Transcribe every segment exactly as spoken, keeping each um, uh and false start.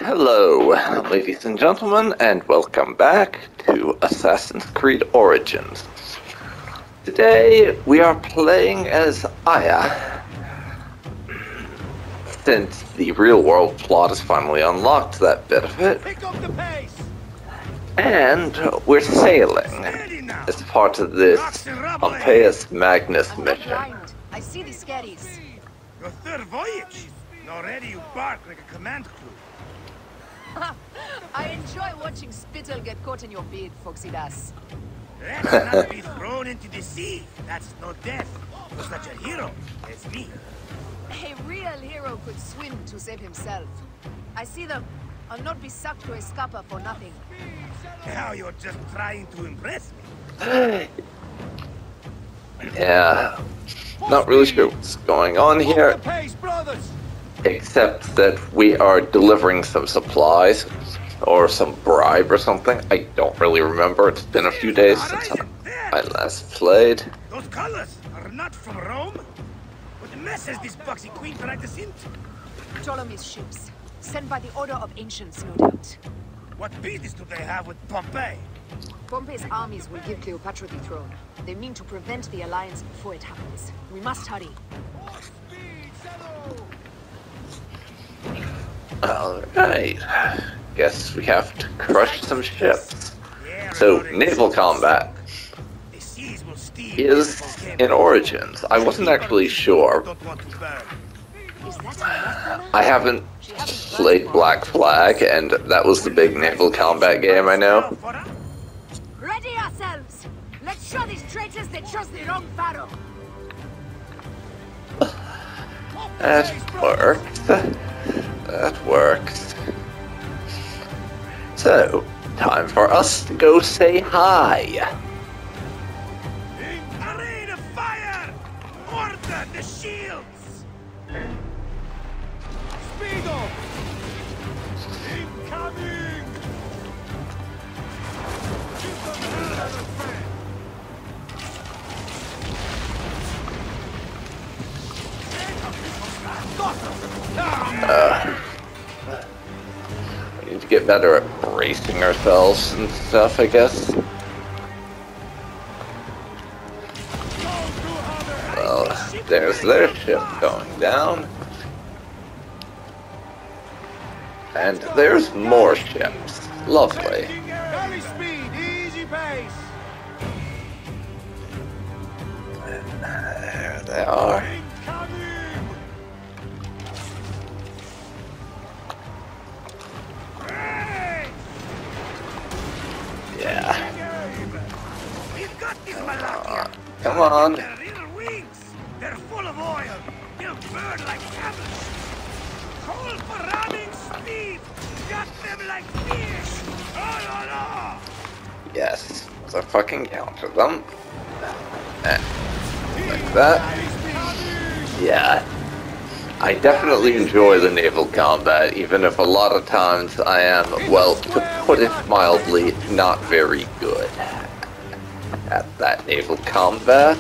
Hello, ladies and gentlemen, and welcome back to Assassin's Creed Origins. Today, we are playing as Aya, since the real-world plot has finally unlocked that bit of it. Pick up the pace. And we're sailing as part of this Pompeius Magnus I'm not mission. blind. I see the scaries. Your third voyage. And already you bark like a command crew. I enjoy watching spittle get caught in your beard, Foxy Das. Let's not be thrown into the sea. That's no death for such a hero as me. A real hero could swim to save himself. I see them. I'll not be sucked to a scupper for nothing. Now you're just trying to impress me. Yeah, not really sure what's going on here, except that we are delivering some supplies, or some bribe or something. I don't really remember. It's been a few days since I last played. Those colors are not from Rome. What mess has this boxy queen dragged us into? Ptolemy's ships, sent by the Order of Ancients, no doubt. What business do they have with Pompey? Pompey's armies will give Cleopatra the throne. They mean to prevent the alliance before it happens. We must hurry. Alright, guess we have to crush some ships. So, naval combat is in Origins. I wasn't actually sure. Is that enough? I haven't played Black Flag, and that was the big naval combat game I know. Ready ourselves! Let's show these traitors they chose the wrong pharaoh! That works. That works. So, time for us to go say hi. Array of fire! Order the shields! Speed up! Incoming! Give them hell of a friend! Uh, we need to get better at bracing ourselves and stuff, I guess. Well, there's their ship going down. And there's more ships. Lovely. Very speed, easy pace! There they are. Yeah. We've got these Malakia. Come on. Their little wings. They're full of oil. They'll burn like camels. Call for ramming speed. Got them like fish. Oh, la, la. Yes. So fucking counter them. Eh. Like that. Yeah. I definitely enjoy the naval combat, even if a lot of times I am, well, to put it mildly, not very good at that naval combat.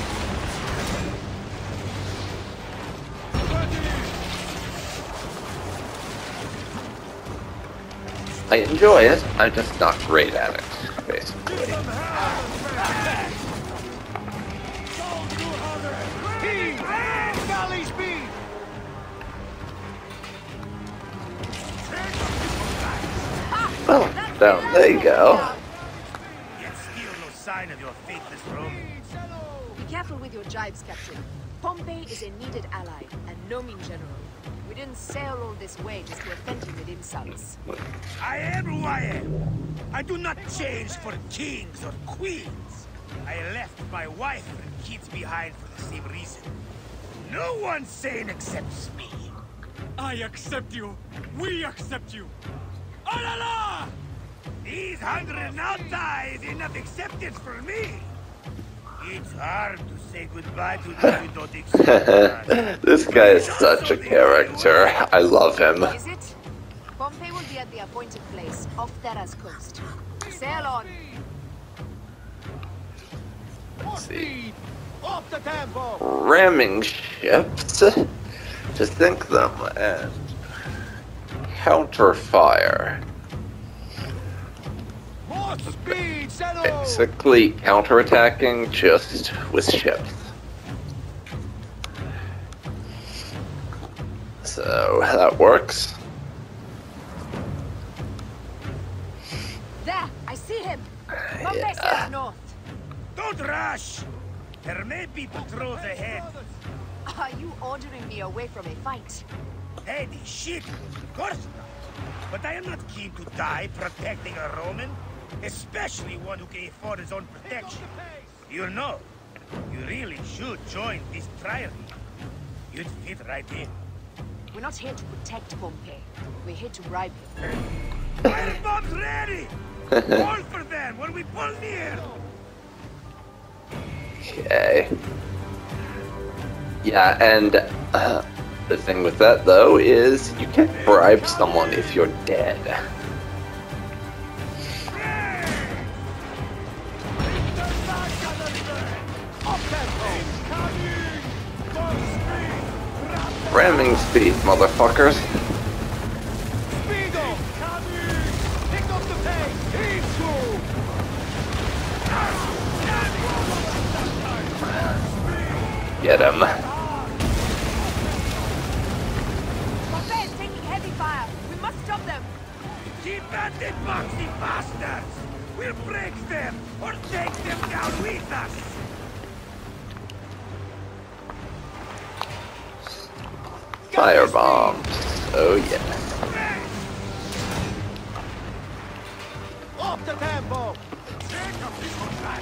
I enjoy it, I'm just not great at it, basically. Well, down there you go. Yet still no sign of your faithless Roman. Be careful with your jibes, Captain. Pompey is a needed ally, and no mean general. We didn't sail all this way just to offend him with insults. I am who I am. I do not change for kings or queens. I left my wife and kids behind for the same reason. No one sane accepts me. I accept you. We accept you. Oh la la! These hundred nauta is enough acceptance for me. It's hard to say goodbye to those who don't accept. This guy is such a character. I love him. Is it? Pompey will be at the appointed place, off Terra's coast. Sail on. Let's see. Off the tempo. Ramming ships. To sink them and counter fire. More speed, settle! Basically counterattacking just with ships. So that works. There, I see him. Pompey Yeah. says north. Don't rush! There may be patrols ahead. Are you ordering me away from a fight? Hey, the ship? Of course not. But I am not keen to die protecting a Roman, especially one who can afford his own protection. You know, you really should join this trial. You'd fit right in. We're not here to protect Pompey. We're here to bribe him. Firebombs ready! Call for them when we pull near! Okay. Yeah, and uh, the thing with that, though, is you can't bribe someone if you're dead. Ramming speed, motherfuckers. Get him. Pompey is taking heavy fire. We must stop them. Keep at the boxy bastards! We'll break them, or take them down with us! Firebombs. Oh yeah. Off the tempo! Take up this one.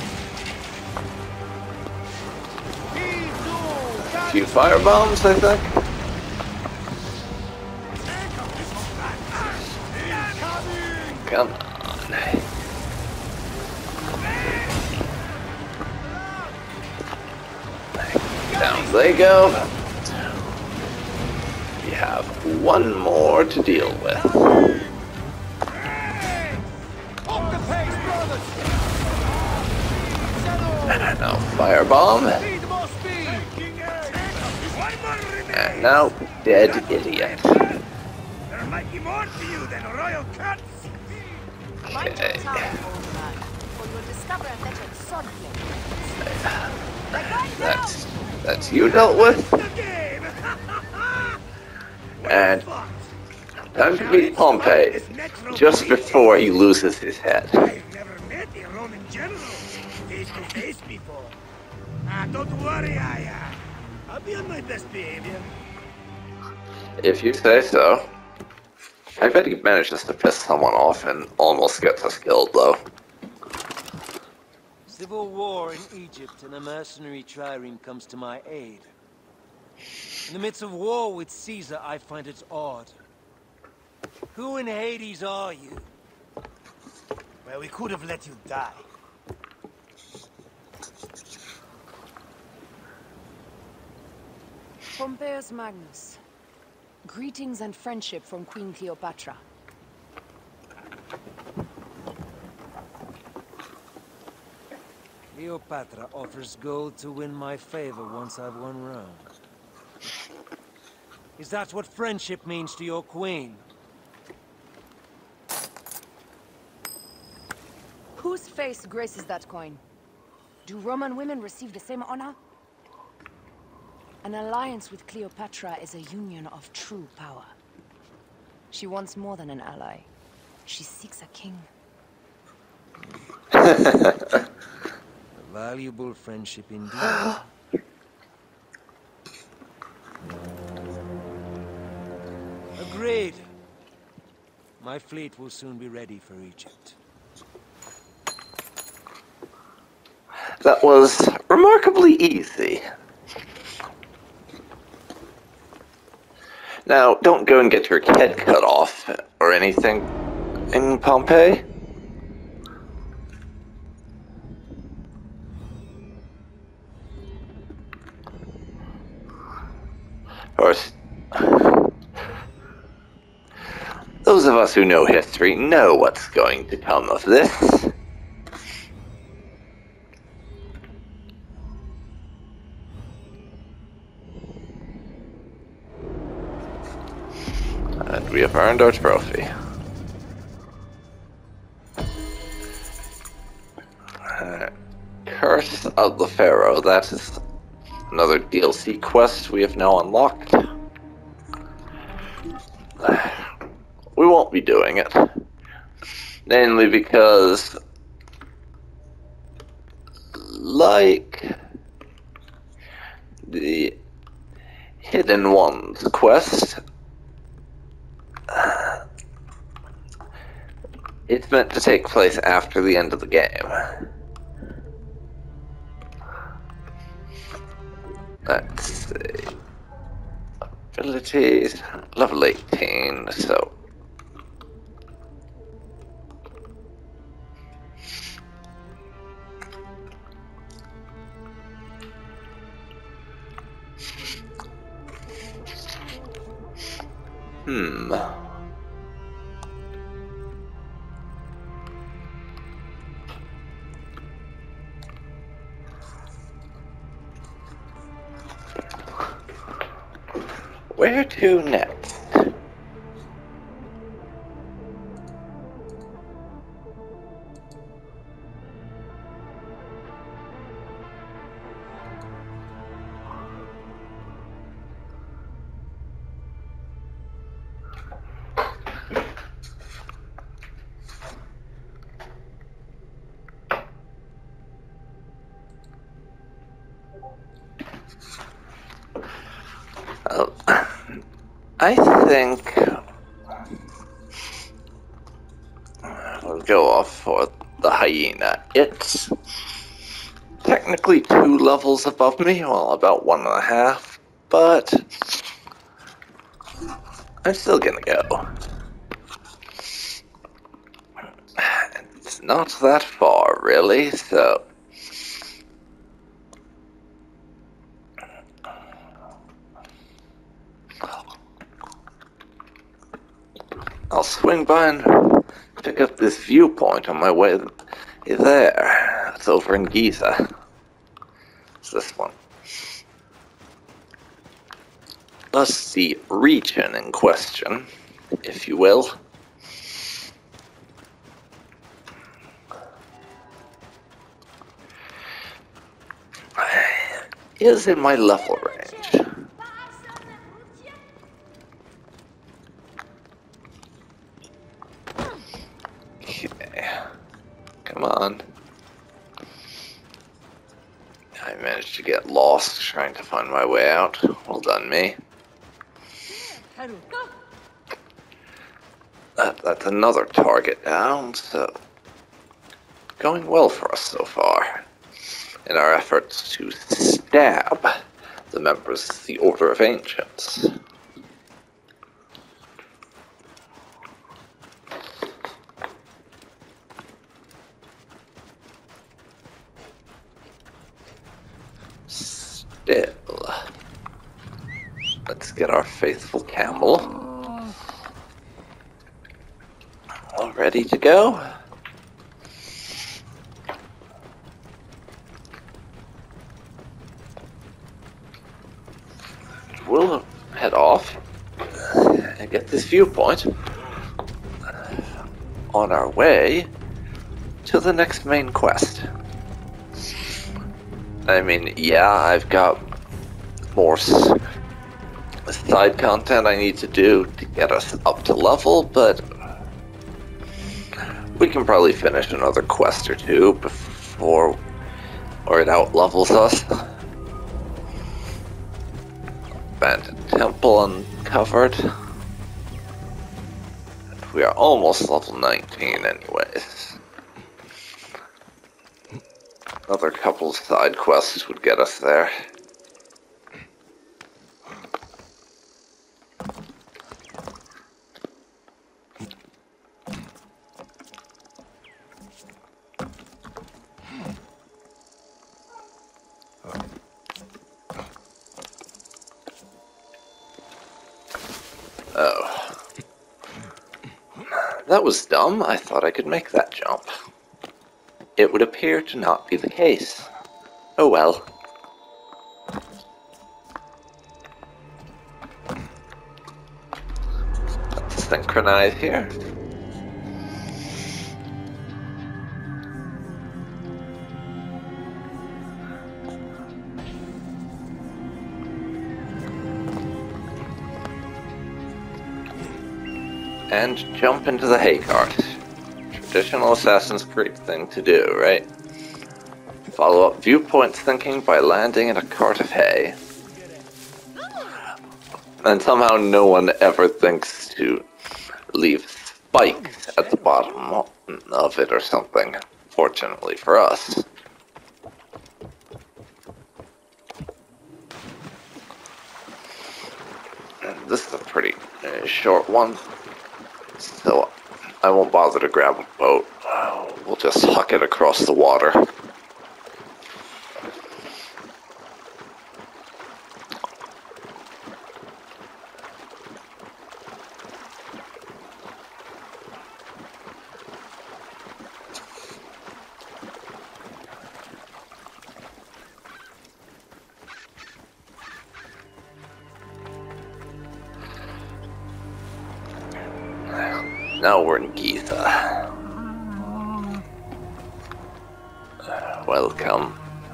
A few firebombs, I think. Come on. Down they go. We have one more to deal with. And now firebomb. And now dead idiot. There might be more to you than royal cuts. Mind your tongue, old man, or you'll discover a better sword blade. They're going down! That's that's you dealt with. The game. And time to meet Pompey, just before he loses his head. I've never met a Roman general face to face before. Ah, don't worry, Hyena. I'll be on my best behavior. If you say so. I bet he manages to piss someone off and almost gets us killed, though. Civil war in Egypt, and a mercenary trireme comes to my aid. In the midst of war with Caesar, I find it odd. Who in Hades are you? Well, we could have let you die. Pompeius Magnus. Greetings and friendship from Queen Cleopatra. Cleopatra offers gold to win my favor once I've won Rome. Is that what friendship means to your queen? Whose face graces that coin? Do Roman women receive the same honor? An alliance with Cleopatra is a union of true power. She wants more than an ally. She seeks a king. A valuable friendship indeed. Agreed. My fleet will soon be ready for Egypt. That was remarkably easy. Now, don't go and get your head cut off or anything in Pompeii. Of course, those of us who know history know what's going to come of this. And we have earned our trophy. Uh, Curse of the Pharaoh, that is another D L C quest we have now unlocked. We won't be doing it. Mainly because, like the Hidden Ones quest, it's meant to take place after the end of the game. Let's see. Abilities, level eighteen, so. Hmm. Where to next? Uh, I think we'll go off for the Hyena. It's technically two levels above me, well, about one and a half, but I'm still gonna go. It's not that far, really, so. I'll swing by and pick up this viewpoint on my way there. It's over in Giza. It's this one. Thus the region in question, if you will. Is in my level range. Okay. Come on. I managed to get lost trying to find my way out. Well done, me. That, that's another target down, so going well for us so far in our efforts to stab the members of the Order of Ancients. Still, let's get our faithful camel all ready to go. We'll head off and get this viewpoint on our way to the next main quest. I mean, yeah, I've got more side content I need to do to get us up to level, but we can probably finish another quest or two before or it out levels us. Abandoned temple uncovered. We are almost level nineteen anyways. Another couple side quests would get us there. Oh. That was dumb. I thought I could make that jump. It would appear to not be the case. Oh well. This thing synchronize here. And jump into the hay cart. Traditional Assassin's Creed thing to do, right? Follow up viewpoint thinking by landing in a cart of hay. And somehow no one ever thinks to leave spikes at the bottom of it or something, fortunately for us. And this is a pretty uh, short one. So I won't bother to grab a boat. We'll just huck it across the water. Now we're in Giza. Uh, welcome.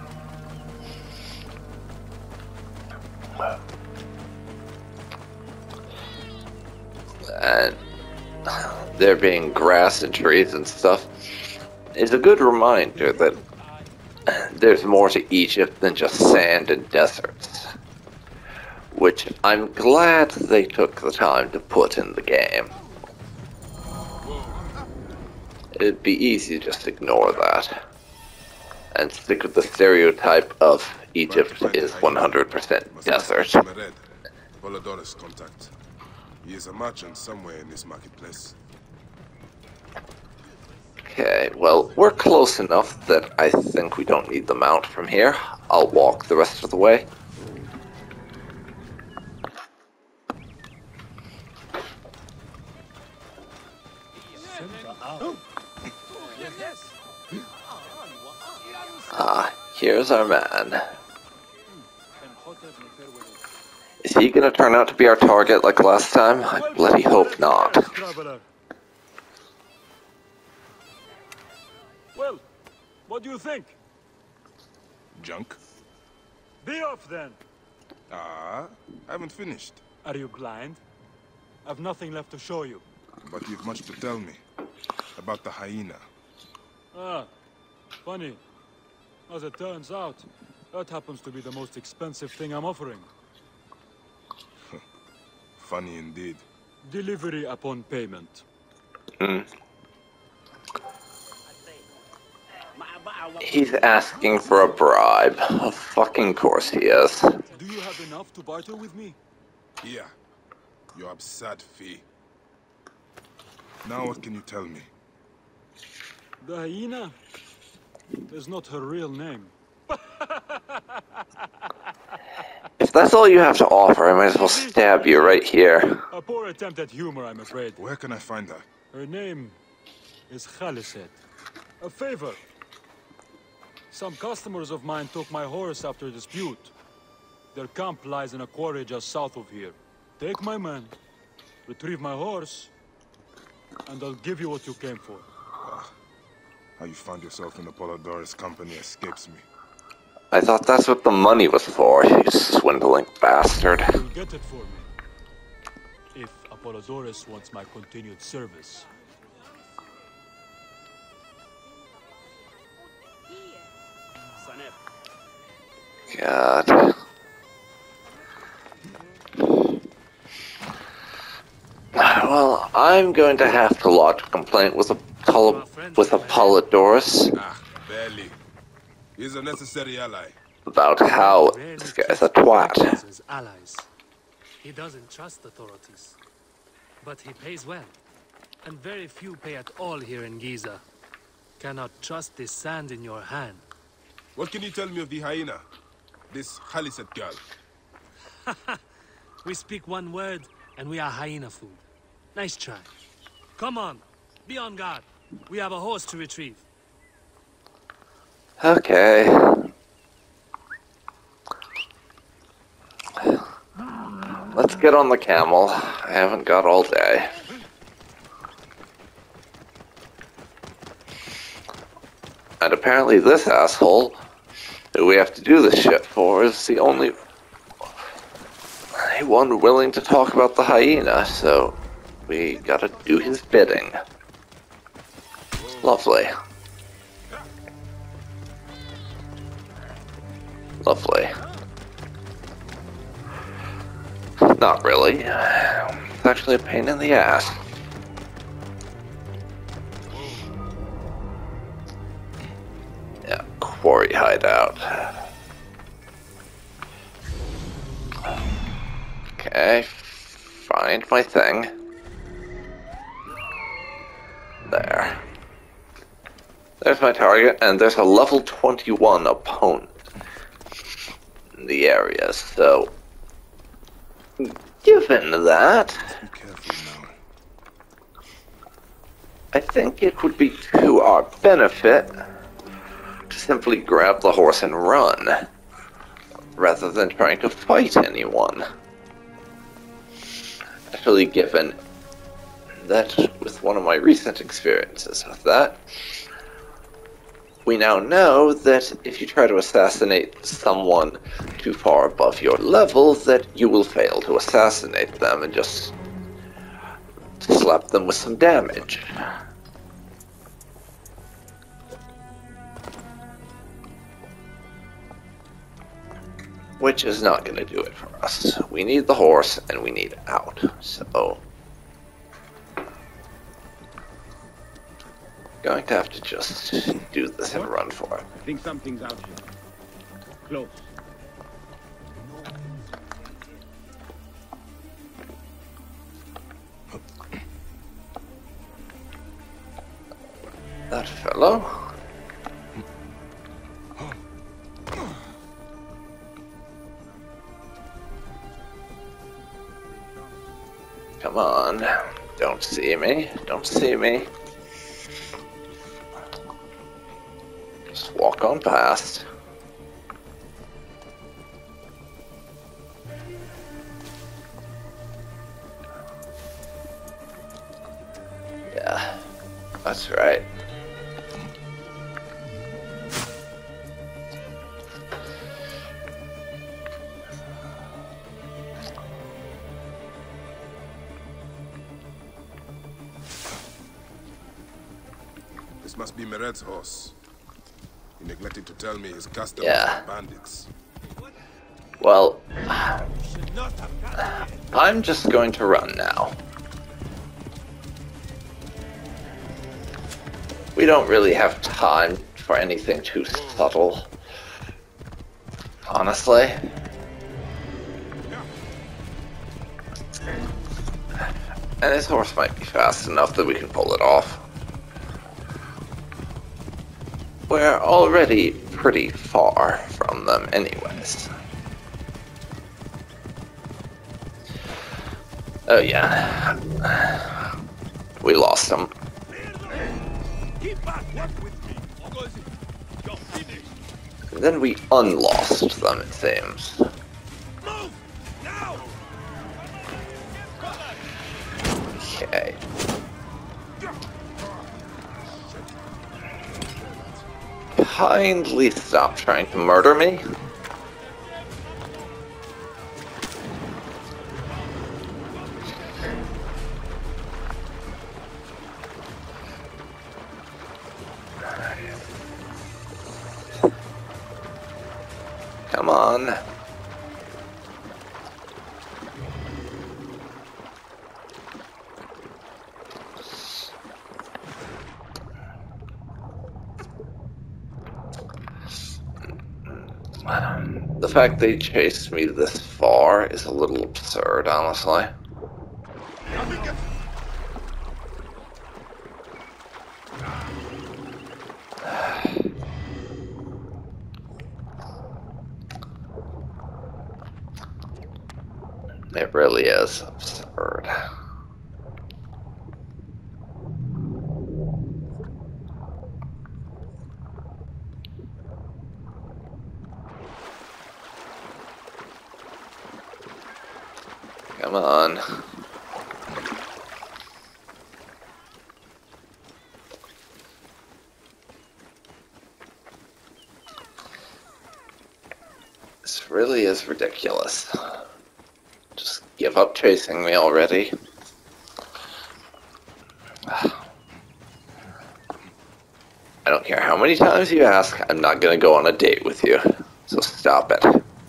And there being grass and trees and stuff is a good reminder that there's more to Egypt than just sand and deserts. Which I'm glad they took the time to put in the game. It'd be easy to just ignore that and stick with the stereotype of Egypt is one hundred percent desert. Polydorus contact. He is a merchant somewhere in this marketplace. Okay, well, we're close enough that I think we don't need the mount from here. I'll walk the rest of the way. Ah, here's our man. Is he gonna turn out to be our target like last time? I bloody hope not. Well, what do you think? Junk? Be off then. Ah, I haven't finished. Are you blind? I've nothing left to show you. But you've much to tell me about the hyena. Ah, funny. As it turns out, that happens to be the most expensive thing I'm offering. Funny indeed. Delivery upon payment. Hmm. He's asking for a bribe. Of fucking course he is. Do you have enough to barter with me? Here, your absurd fee. Now what can you tell me? The hyena is not her real name. If that's all you have to offer, I might as well stab you right here. A poor attempt at humor, I'm afraid. Where can I find her? Her name is Khaliset. A favor. Some customers of mine took my horse after a dispute. Their camp lies in a quarry just south of here. Take my man, retrieve my horse, and I'll give you what you came for. Ah, how you found yourself in the Polydorus company escapes me. I thought that's what the money was for, you swindling bastard. You'll get it for me. If Apollodorus wants my continued service. God. Well, I'm going to have to lodge a complaint with a with Apollodorus Ah, barely. He's a necessary ally. about how this guy's a twat. His allies. He doesn't trust authorities, but he pays well, and very few pay at all here in Giza. Cannot trust this sand in your hand. What can you tell me of the hyena? This Khaliset girl. We speak one word, and we are hyena food. Nice try. Come on, be on guard. We have a horse to retrieve. Okay. Let's get on the camel. I haven't got all day. And apparently this asshole who we have to do this shit for is the only one willing to talk about the hyena, so we gotta do his bidding. Lovely. Lovely. Not really. It's actually a pain in the ass. Yeah, quarry hideout. Okay, find my thing. There. There's my target, and there's a level twenty-one opponent in the area, so given that, Be careful now. I think it would be to our benefit to simply grab the horse and run, rather than trying to fight anyone. Especially given that with one of my recent experiences with that, we now know that if you try to assassinate someone too far above your level, that you will fail to assassinate them and just slap them with some damage. Which is not going to do it for us. We need the horse and we need out, so going to have to just do this and run for it. I think something's out here. Close. That fellow. Come on. Don't see me. Don't see me. Just walk on past. Yeah, that's right. This must be Mered's horse. He neglected to tell me his customers Yeah. are bandits. Well, I'm just going to run now. We don't really have time for anything too subtle, honestly. And his horse might be fast enough that we can pull it off. We're already pretty far from them anyways. Oh yeah. We lost him. And then we unlost them, it seems. Okay. Kindly stop trying to murder me. Come on. The fact they chased me this far is a little absurd, honestly. It really is absurd. Come on. really is ridiculous. Just give up chasing me already. I don't care how many times you ask, I'm not gonna go on a date with you. So stop it.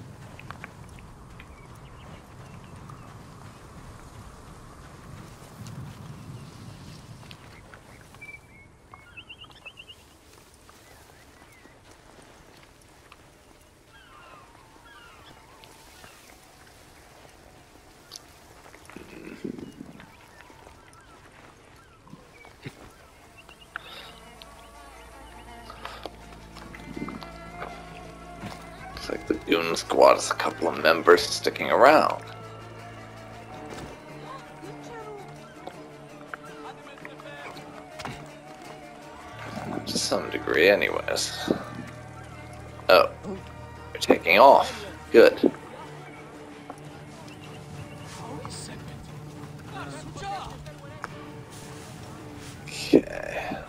Looks like the Goon Squad has a couple of members sticking around. To some degree, anyways. Oh, you're taking off. Good. Okay.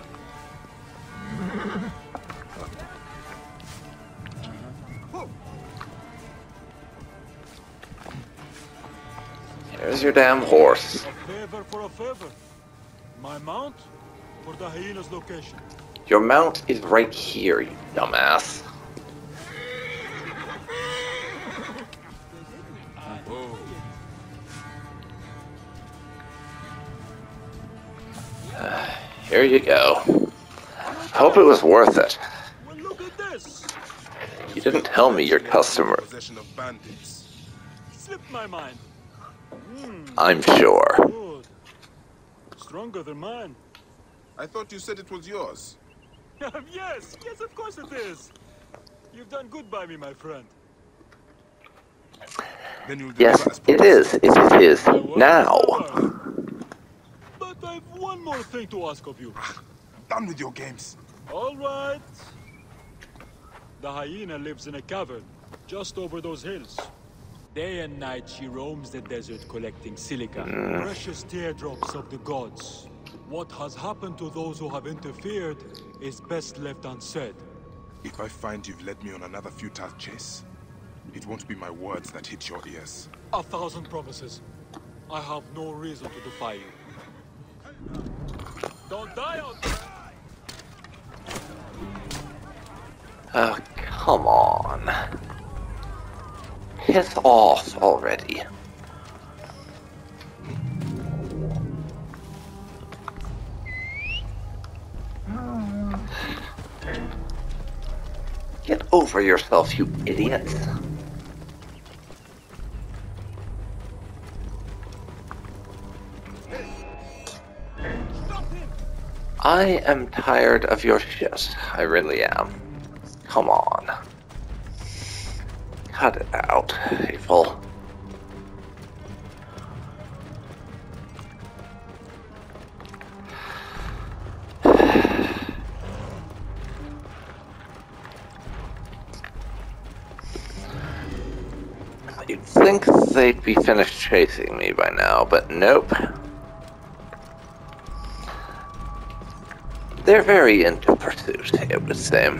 Here's your damn horse. A favor for a favor. My mount for the hyena's location. Your mount is right here, you dumbass. Uh, here you go. I hope it was worth it. Well, look at this. You didn't tell me your customer. Possession of bandits. Slipped my mind. Hmm, I'm sure. good. Stronger than mine. I thought you said it was yours. Yes, yes, of course it is. You've done good by me, my friend. Then you'll Yes, deliver as it promised. is. It is now. But I've one more thing to ask of you. Done with your games. All right. The hyena lives in a cavern just over those hills. Day and night she roams the desert collecting silica, precious teardrops of the gods. What has happened to those who have interfered is best left unsaid. If I find you've led me on another futile chase, it won't be my words that hit your ears. A thousand promises. I have no reason to defy you. Don't die out there! Oh, come on. Piss off already. Get over yourself, you idiots. I am tired of your shit. I really am. Come on. Cut it out, people. You'd think they'd be finished chasing me by now, but nope. They're very into pursuit, it would seem.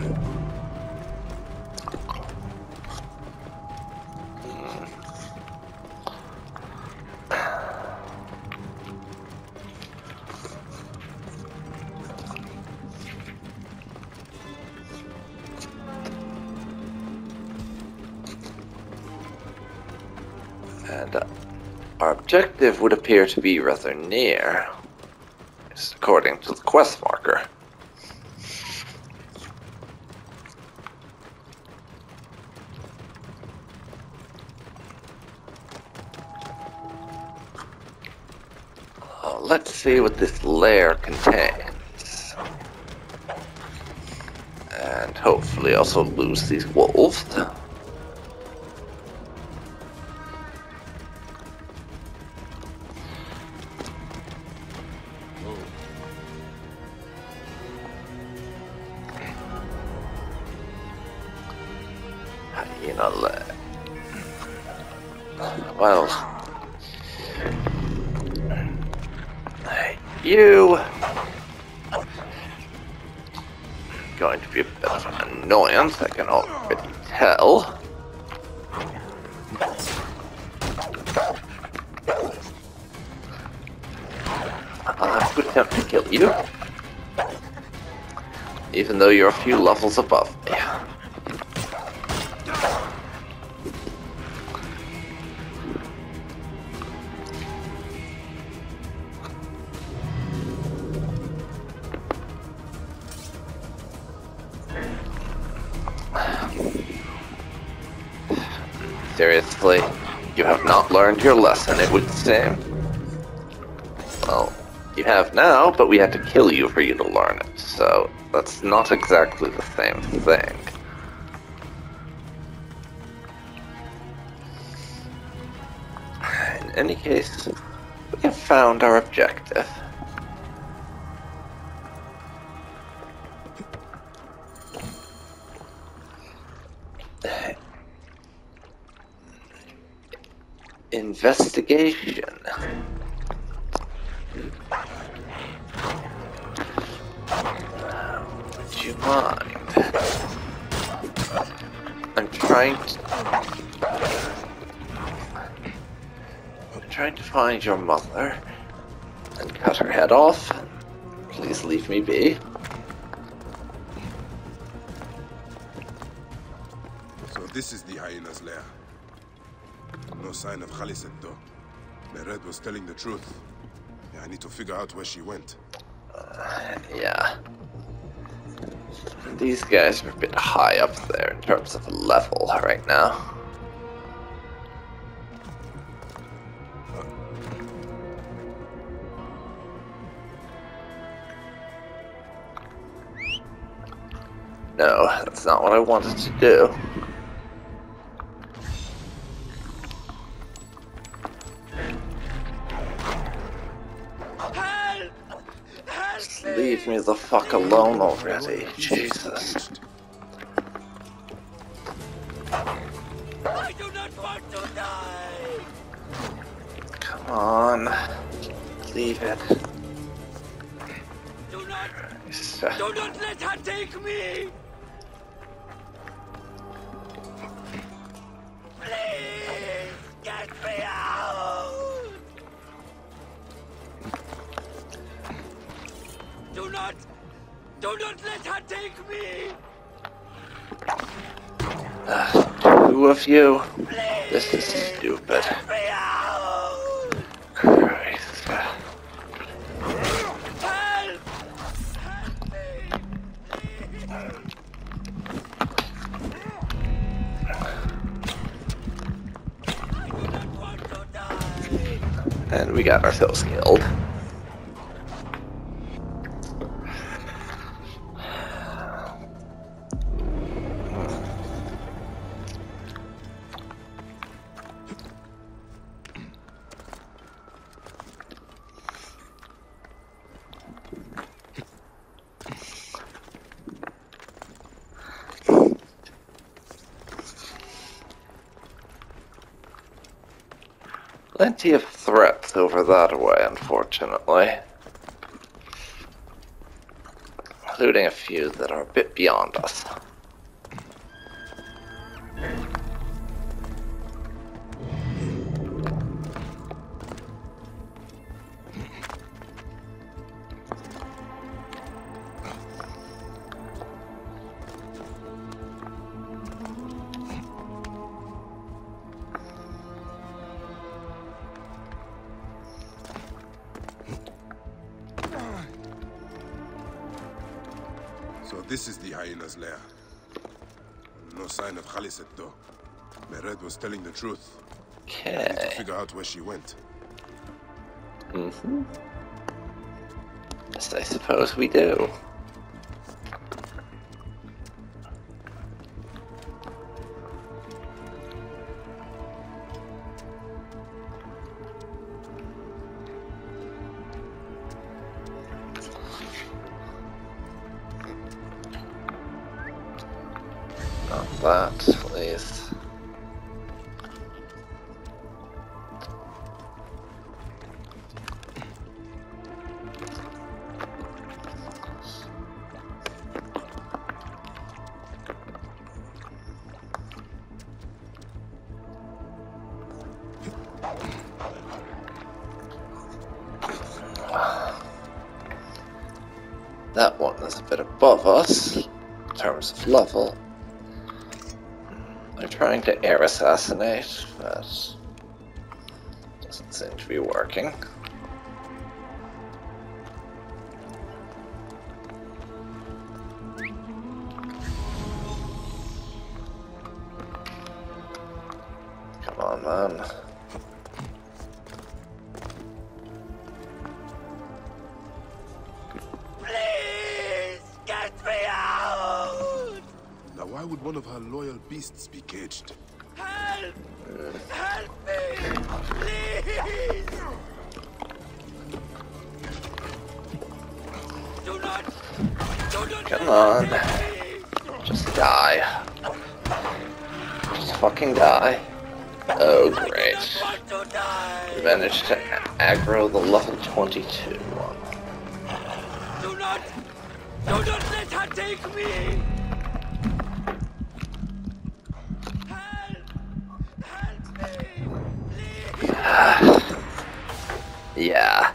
And uh, our objective would appear to be rather near, just according to the quest marker. Uh, let's see what this lair contains. And hopefully also lose these wolves. You know, let- well, you going to be a bit of an annoyance, I can already tell. to attempt to kill you, even though you're a few levels above me. Seriously, you have not learned your lesson, it would seem. Well, you have now, but we had to kill you for you to learn it, so that's not exactly the same thing. In any case, we have found our objective. Investigation. Would you mind? I'm trying to... I'm trying to find your mother and cut her head off. Please leave me be. So this is the Hyena's lair. No sign of Khaliset though. Mered was telling the truth. Yeah, I need to figure out where she went. Uh, yeah. These guys are a bit high up there in terms of level right now. No, that's not what I wanted to do. Just leave me the fuck alone already, Jesus. I do not want to die! Come on. Leave it. Do not, Christ. do not let her take me! Please, get me out! Do not, do not let her take me! Uh, two of you? Please, This is stupid. get me out! Christ. Help! Help me! Please. I do not want to die! And we got ourselves killed. Plenty of threats over that way, unfortunately. Including a few that are a bit beyond us. So this is the Hyena's lair. No sign of Khaliset though. Mered was telling the truth. I need to Okay. figure out where she went. Mm-hmm. Yes, I suppose we do. Not that, please. that one is a bit above us in terms of level. They're trying to air assassinate, but doesn't seem to be working. Come on, man. Please get me out! Now why would one of her loyal beasts be caged? Help! Help me! Please! Do not! Do not Come on. let me! Just die. Just fucking die. Oh, I great. do not want to die! We managed to aggro the level twenty-two one. Do not! Do not let her take me! Help! Help me! Please! Yeah.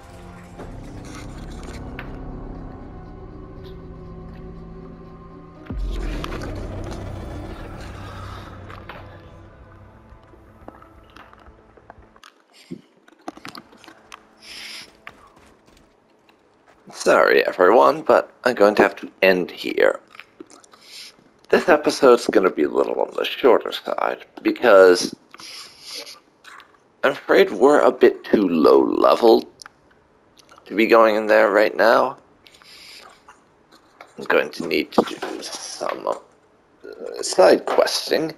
Sorry everyone, but I'm going to have to end here. This episode's going to be a little on the shorter side, because I'm afraid we're a bit too low level to be going in there right now. I'm going to need to do some uh, side questing.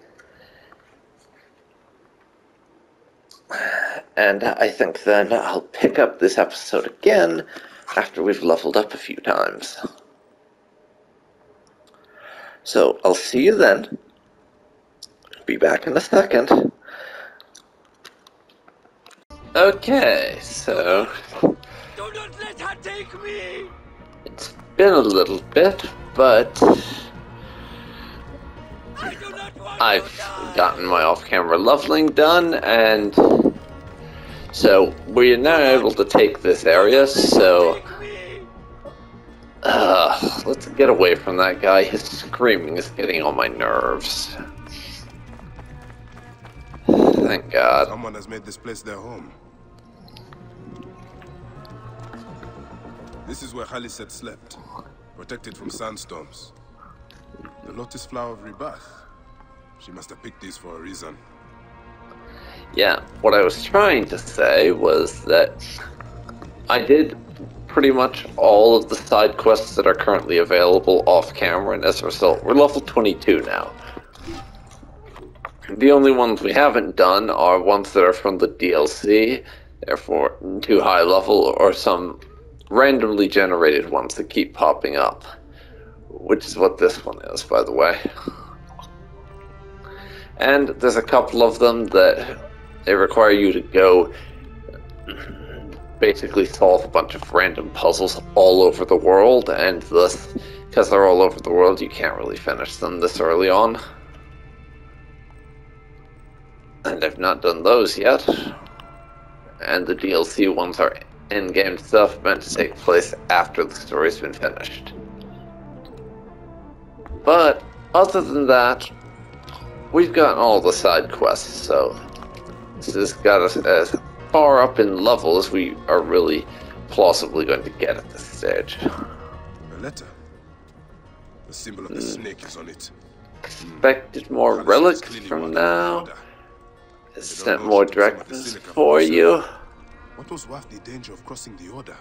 And I think then I'll pick up this episode again after we've leveled up a few times. So, I'll see you then. Be back in a second. Okay, so Do not let her take me! it's been a little bit, but I do not want I've to die! gotten my off-camera leveling done, and so we're now able to take this area, so Take me! uh, let's get away from that guy. His screaming is getting on my nerves. Thank God. Someone has made this place their home. This is where Khaliset slept, protected from sandstorms. The lotus flower of rebirth. She must have picked these for a reason. Yeah, what I was trying to say was that I did pretty much all of the side quests that are currently available off camera, and as a result, we're level twenty-two now. The only ones we haven't done are ones that are from the D L C, therefore too high level, or some randomly generated ones that keep popping up. Which is what this one is, by the way. And there's a couple of them that they require you to go basically solve a bunch of random puzzles all over the world, and thus, because they're all over the world, you can't really finish them this early on. And I've not done those yet. And the D L C ones are in-game stuff meant to take place after the story's been finished. But, other than that, we've gotten all the side quests, so this has got us as far up in level as we are really plausibly going to get at this stage. A letter. The symbol of the mm. snake is on it. Expected more relics from now. Sent more directions for you. What was worth the danger of crossing the order?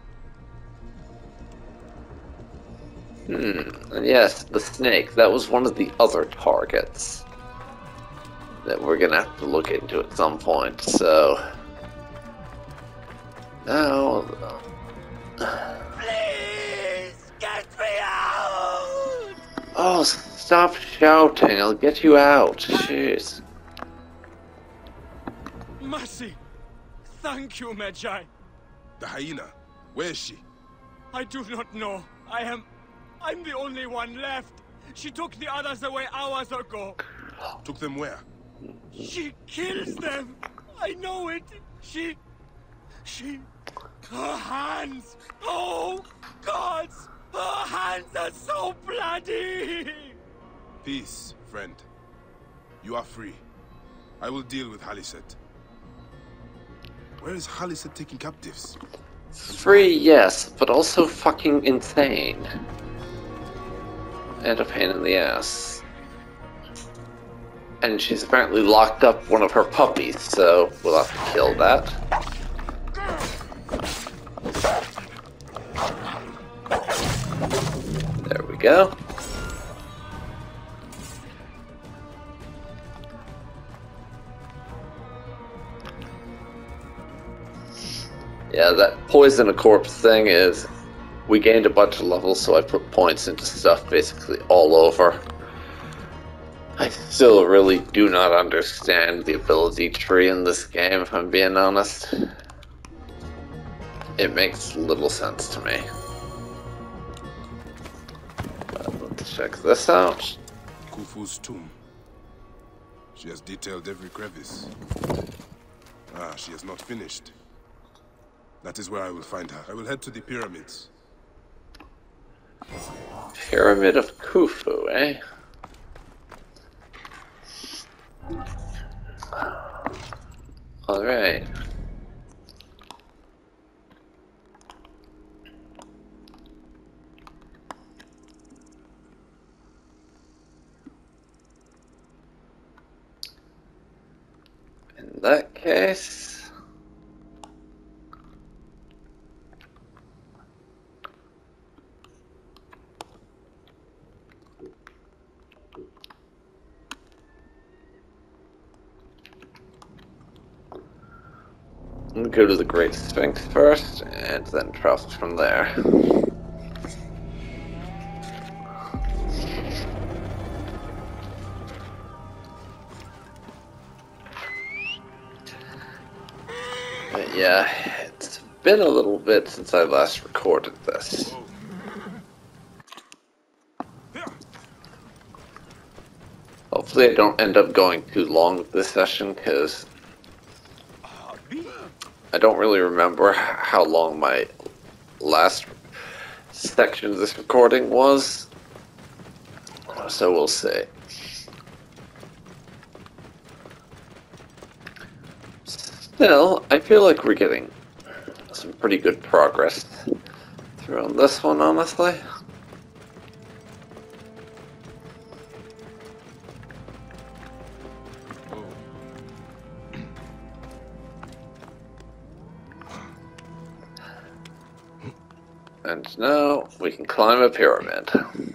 Hmm, and yes, the snake, that was one of the other targets that we're gonna have to look into at some point, so... Now... Please, get me out! Oh, stop shouting, I'll get you out, jeez. Mercy! Thank you, Magi! The hyena, where is she? I do not know. I am... I'm the only one left. She took the others away hours ago. Took them where? She kills them. I know it. She... She... Her hands. Oh, gods. Our hands are so bloody! Peace, friend. You are free. I will deal with Haliset. Where is Haliset taking captives? Free, yes, but also fucking insane. And a pain in the ass. And she's apparently locked up one of her puppies, so we'll have to kill that. There we go. Yeah, that poison a corpse thing is, we gained a bunch of levels, so I put points into stuff basically all over. I still really do not understand the ability tree in this game, if I'm being honest. It makes little sense to me. But let's check this out. Khufu's tomb. She has detailed every crevice. Ah, she has not finished. That is where I will find her. I will head to the pyramids. Pyramid of Khufu, eh? Alright. In that case... go to the Great Sphinx first, and then travel from there. But yeah, it's been a little bit since I last recorded this. Hopefully I don't end up going too long with this session, because I don't really remember how long my last section of this recording was, so we'll see. Still, I feel like we're getting some pretty good progress through on this one, honestly. And now we can climb a pyramid.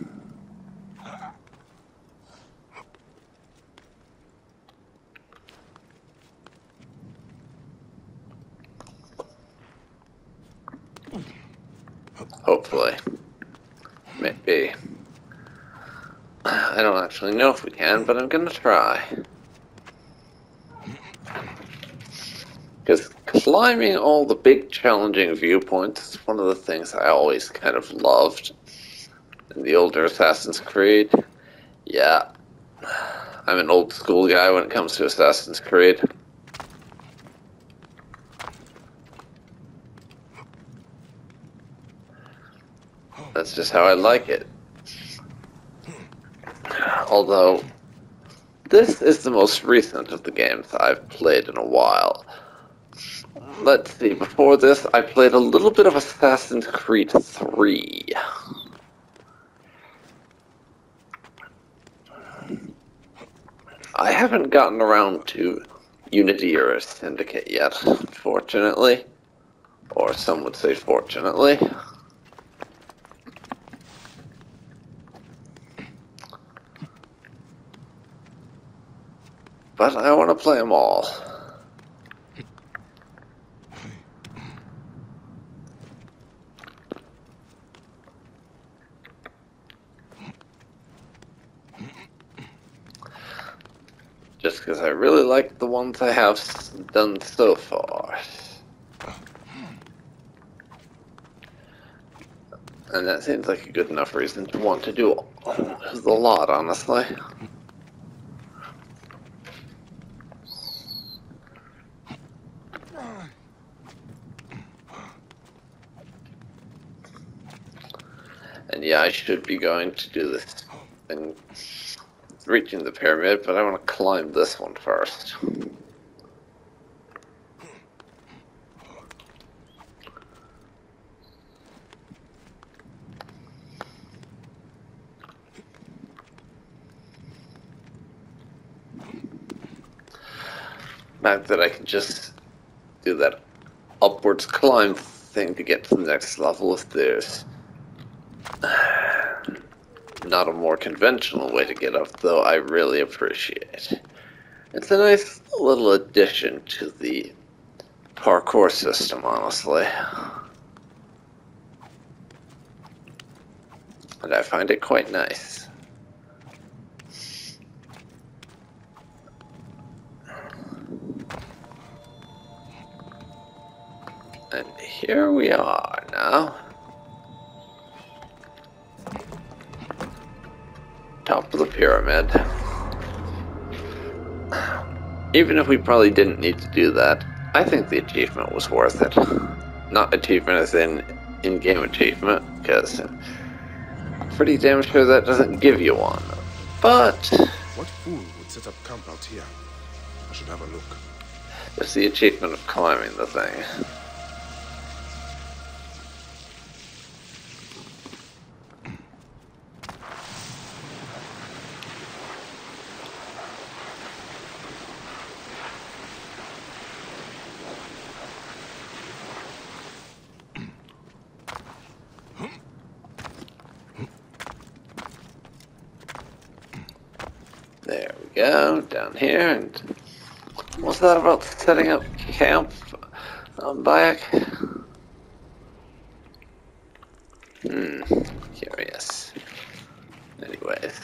Hopefully. Maybe. I don't actually know if we can, but I'm gonna try. Because climbing all the big challenging viewpoints is one of the things I always kind of loved in the older Assassin's Creed. Yeah, I'm an old school guy when it comes to Assassin's Creed. That's just how I like it. Although, this is the most recent of the games I've played in a while. Let's see, before this, I played a little bit of Assassin's Creed three. I haven't gotten around to Unity or Syndicate yet, fortunately. Or some would say fortunately. But I want to play them all. Just because I really like the ones I have done so far. And that seems like a good enough reason to want to do the lot, honestly. And yeah, I should be going to do this thing, reaching the pyramid, but I want to climb this one first. Fact that I can just do that upwards climb thing to get to the next level if there's not a more conventional way to get up, though I really appreciate. It's a nice little addition to the parkour system, honestly. And I find it quite nice. And here we are now. Top of the pyramid. Even if we probably didn't need to do that, I think the achievement was worth it. Not achievement as in in-game achievement, because I'm pretty damn sure that doesn't give you one. But what fool would set up camp out here? I should have a look. It's the achievement of climbing the thing. There we go, down here, and what's that about setting up camp um, back? Hmm, curious. Anyways.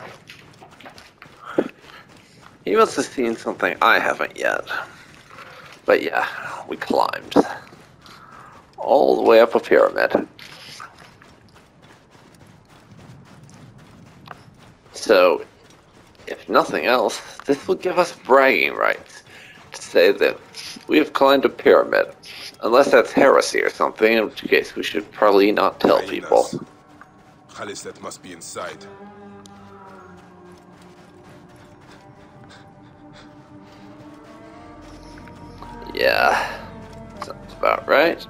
He must have seen something I haven't yet. But yeah, we climbed. All the way up a pyramid. So, if nothing else, this will give us bragging rights to say that we have climbed a pyramid. Unless that's heresy or something, in which case we should probably not tell Hyenas. people. Khaliset must be inside. Yeah, sounds about right.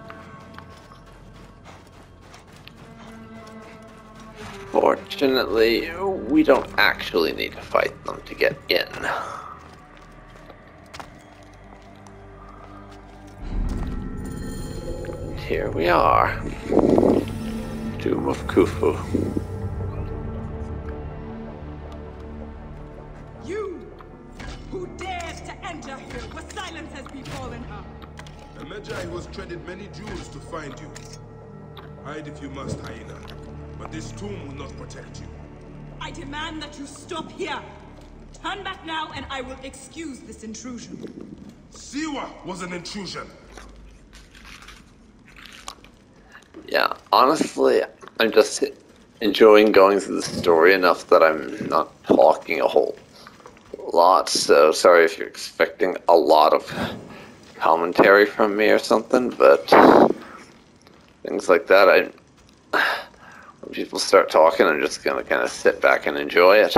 Fortunately, we don't actually need to fight them to get in. Here we are. Tomb of Khufu. You who dares to enter here where silence has befallen her. The Magi who has treaded many jewels to find you. Hide if you must, Hyena. But this tomb will not protect you. I demand that you stop here. Turn back now and I will excuse this intrusion. Siwa was an intrusion. Yeah, honestly, I'm just enjoying going through the story enough that I'm not talking a whole lot, so sorry if you're expecting a lot of commentary from me or something, but things like that, I... when people start talking, I'm just gonna kind of sit back and enjoy it.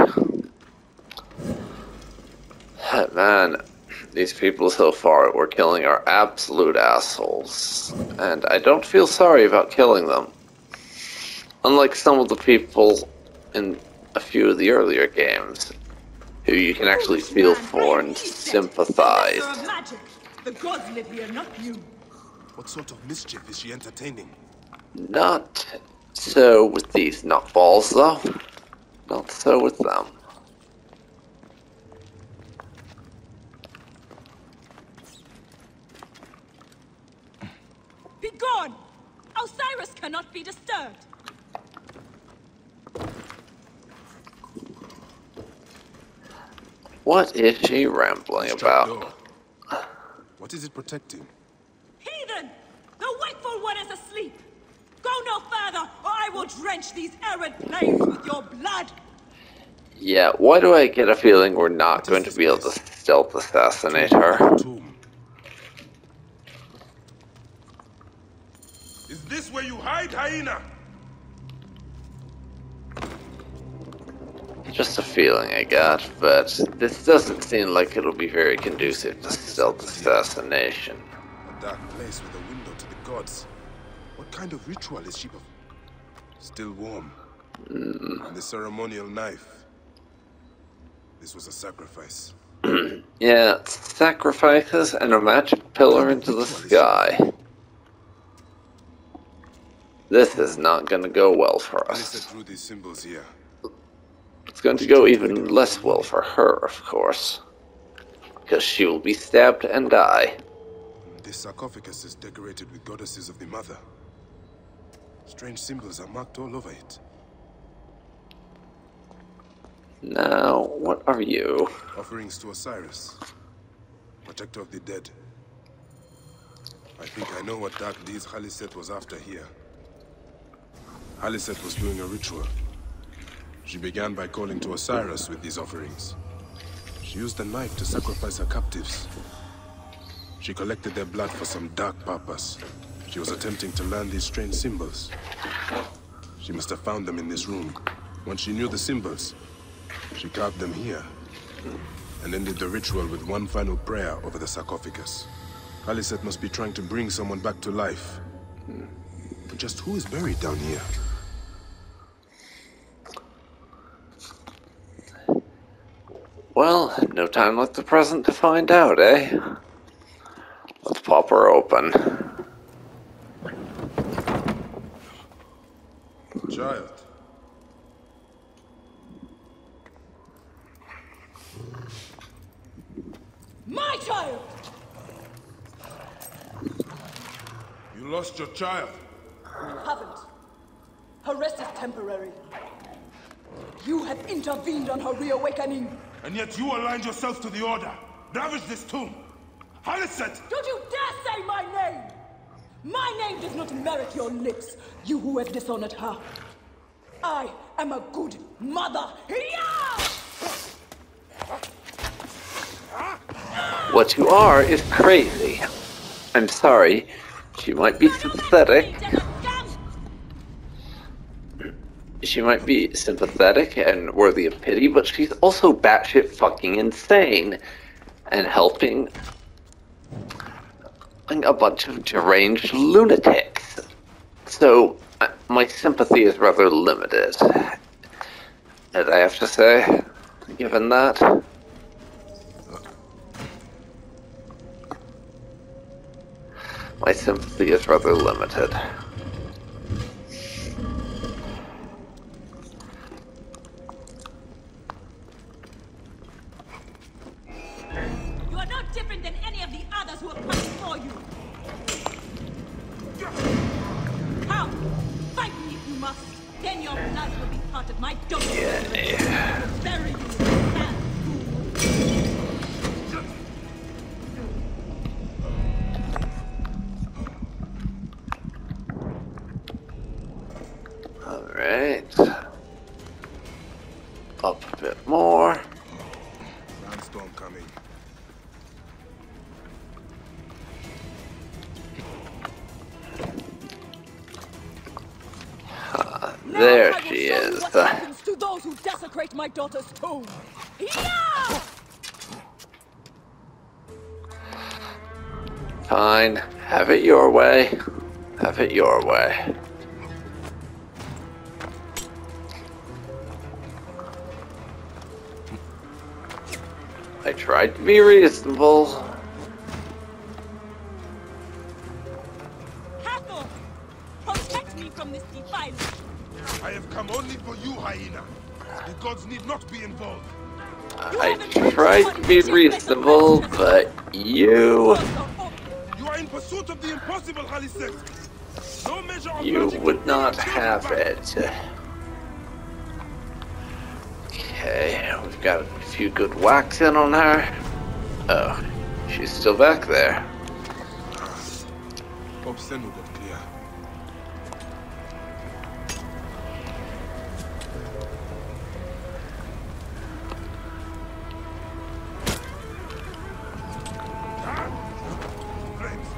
Man, these people so far we're killing are absolute assholes, and I don't feel sorry about killing them. Unlike some of the people in a few of the earlier games, who you can actually feel for and sympathize. The gods live here, not you. What sort of mischief is she entertaining? Not so with these nutballs, though. Not so with them. Be gone! Osiris cannot be disturbed. What is she rambling about? What is it protecting? Heathen! The wakeful one is asleep! Go no further, or I will drench these arid plains with your blood! Yeah, why do I get a feeling we're not going to be able to stealth assassinate her? Is this where you hide, Hyena? Just a feeling I got, but this doesn't seem like it'll be very conducive to stealth assassination. A dark place with a window to the gods. What kind of ritual is she? Still warm. Mm. And the ceremonial knife. This was a sacrifice. Yeah, sacrifices and a magic pillar into the sky. This is not going to go well for us. Alyssa drew these symbols here. It's going to go even less well for her, of course. Because she will be stabbed and die. This sarcophagus is decorated with goddesses of the mother. Strange symbols are marked all over it. Now, what are you? Offerings to Osiris, protector of the dead. I think I know what dark deeds Khaliset was after here. Khaliset was doing a ritual. She began by calling to Osiris with these offerings. She used a knife to sacrifice her captives. She collected their blood for some dark purpose. She was attempting to learn these strange symbols. She must have found them in this room. Once she knew the symbols, she carved them here, and ended the ritual with one final prayer over the sarcophagus. Khaliset must be trying to bring someone back to life. But just who is buried down here? Well, no time like the present to find out, eh? Let's pop her open. Child. My child! You lost your child. You haven't. Her rest is temporary. You have intervened on her reawakening. And yet you aligned yourself to the Order. Ravage this tomb. Khaliset! Don't you dare say my name! My name does not merit your lips, you who have dishonored her. I am a good mother. Yeah! What you are is crazy. I'm sorry. She might be sympathetic. She might be sympathetic and worthy of pity, but she's also batshit fucking insane and helping a bunch of deranged lunatics. So, uh, my sympathy is rather limited. Did I have to say, given that? My sympathy is rather limited. You are no different than any of the others who have come before you. Come, fight me if you must. Then your blood will be part of my domain. Yeah. Bury you in sand. Alright. Up a bit more. Sandstorm coming. Ah, there she is. What happens to those who desecrate my daughter's tomb? Yeah! Fine. Have it your way. Have it your way. I tried to be reasonable. Hathor! Protect me from this defilement! I have come only for you, Hyena. The gods need not be involved. I tried to be reasonable, but you... You are in pursuit of the impossible, Khaliset. No measure of You magic would can not bring have back. it. Okay, we've got a few good whacks in on her. Oh, she's still back there. Hope Senu got clear. Flames.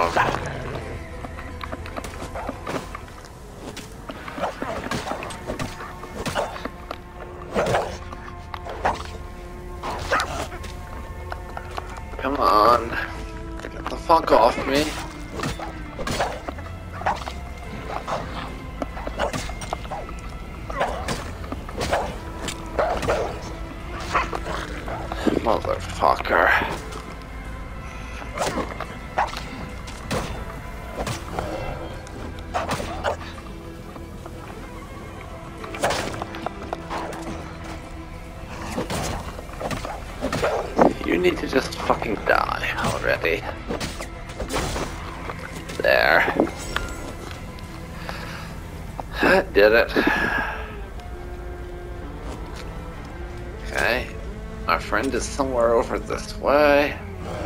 down. Come on. Get the fuck off me. Motherfucker. You need to just fucking die already. There. I did it. Okay. Our friend is somewhere over this way.